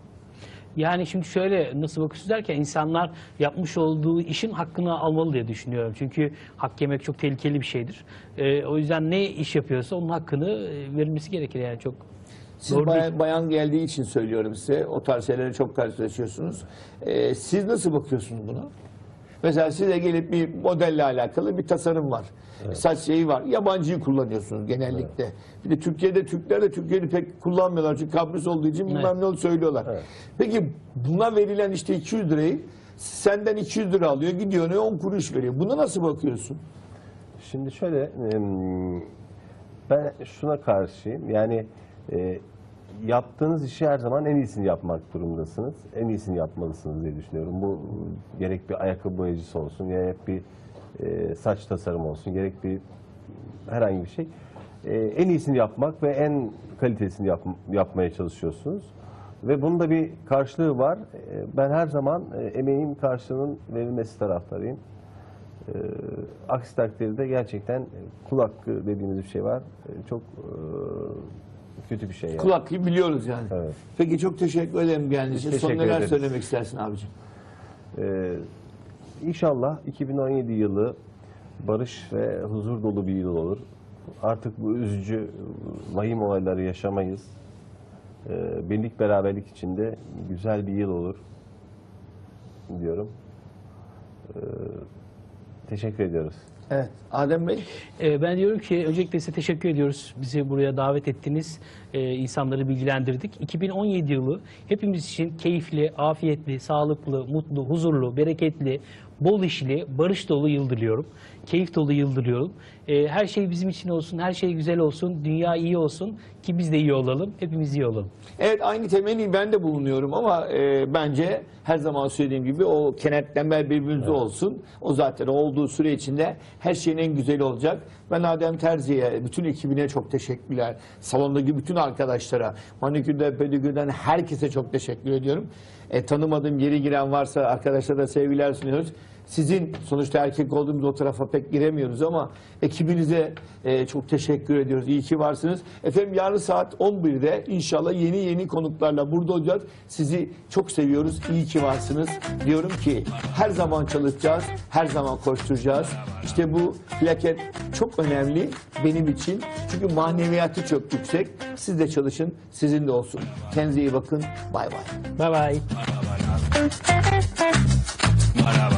Yani şimdi şöyle nasıl bakıyorsunuz derken insanlar yapmış olduğu işin hakkını almalı diye düşünüyorum. Çünkü hak yemek çok tehlikeli bir şeydir. Ee, o yüzden ne iş yapıyorsa onun hakkını e, verilmesi gerekir yani çok. Siz Doğru bayan, değil. bayan geldiği için söylüyorum size. O tarz şeylere çok karşılaşıyorsunuz. Ee, siz nasıl bakıyorsunuz buna? Mesela size gelip bir modelle alakalı bir tasarım var. Saç şeyi var. Yabancıyı kullanıyorsunuz genellikle. Bir de Türkiye'de Türkler de Türkiye'de pek kullanmıyorlar. Çünkü kapris olduğu için bilmem Evet. ne olduğunu söylüyorlar. Evet. Peki buna verilen işte iki yüz lirayı senden iki yüz lira alıyor. Gidiyor ne on kuruş veriyor. Buna nasıl bakıyorsun? Şimdi şöyle, em, ben şuna karşıyım. Yani e, yaptığınız işi her zaman en iyisini yapmak durumundasınız. En iyisini yapmalısınız diye düşünüyorum. Bu gerek bir ayakkabı boyacısı olsun, gerek bir e, saç tasarımı olsun, gerek bir herhangi bir şey. E, en iyisini yapmak ve en kalitesini yap, yapmaya çalışıyorsunuz. Ve bunun da bir karşılığı var. E, ben her zaman e, emeğin karşılığının verilmesi taraftarıyım. E, aksi takdirde gerçekten e, kul hakkı dediğimiz bir şey var. E, çok e, kötü bir şey yani. Kul hakkı biliyoruz yani. Evet. Peki çok teşekkür ederim geldiğiniz için. Biz Son teşekkür neler ederiz. söylemek istersin abicim? E, İnşallah iki bin on yedi yılı barış ve huzur dolu bir yıl olur. Artık bu üzücü, vahim olayları yaşamayız. Ee, birlik beraberlik içinde güzel bir yıl olur diyorum. Ee, teşekkür ediyoruz. Evet. Adem Bey? Ee, Ben diyorum ki öncelikle size teşekkür ediyoruz. Bizi buraya davet ettiniz. Ee, insanları bilgilendirdik. iki bin on yedi yılı hepimiz için keyifli, afiyetli, sağlıklı, mutlu, huzurlu, bereketli, bol işli, barış dolu yıl diliyorum. Keyif dolu yıl diliyorum. Ee, her şey bizim için olsun, her şey güzel olsun, dünya iyi olsun ki biz de iyi olalım, hepimiz iyi olalım. Evet, aynı temenni ben de bulunuyorum ama e, bence her zaman söylediğim gibi o kenetlenme birbirimize olsun. O zaten olduğu süre içinde her şeyin en güzeli olacak. Ben Adem Terzi'ye, bütün ekibine çok teşekkürler. Salondaki bütün arkadaşlara, manikürden, pedikürden herkese çok teşekkür ediyorum. E, tanımadığım yeri giren varsa arkadaşlara da sevgiler sunuyoruz. Sizin sonuçta erkek olduğumuz o tarafa pek giremiyoruz ama ekibinize e, çok teşekkür ediyoruz. İyi ki varsınız. Efendim yarın saat on birde inşallah yeni yeni konuklarla burada olacağız. Sizi çok seviyoruz. İyi ki varsınız. Diyorum ki her zaman çalışacağız. Her zaman koşturacağız. İşte bu plaket çok önemli benim için. Çünkü maneviyatı çok yüksek. Siz de çalışın. Sizin de olsun. Kendinize iyi bakın. Bay bay. Bye bye. Para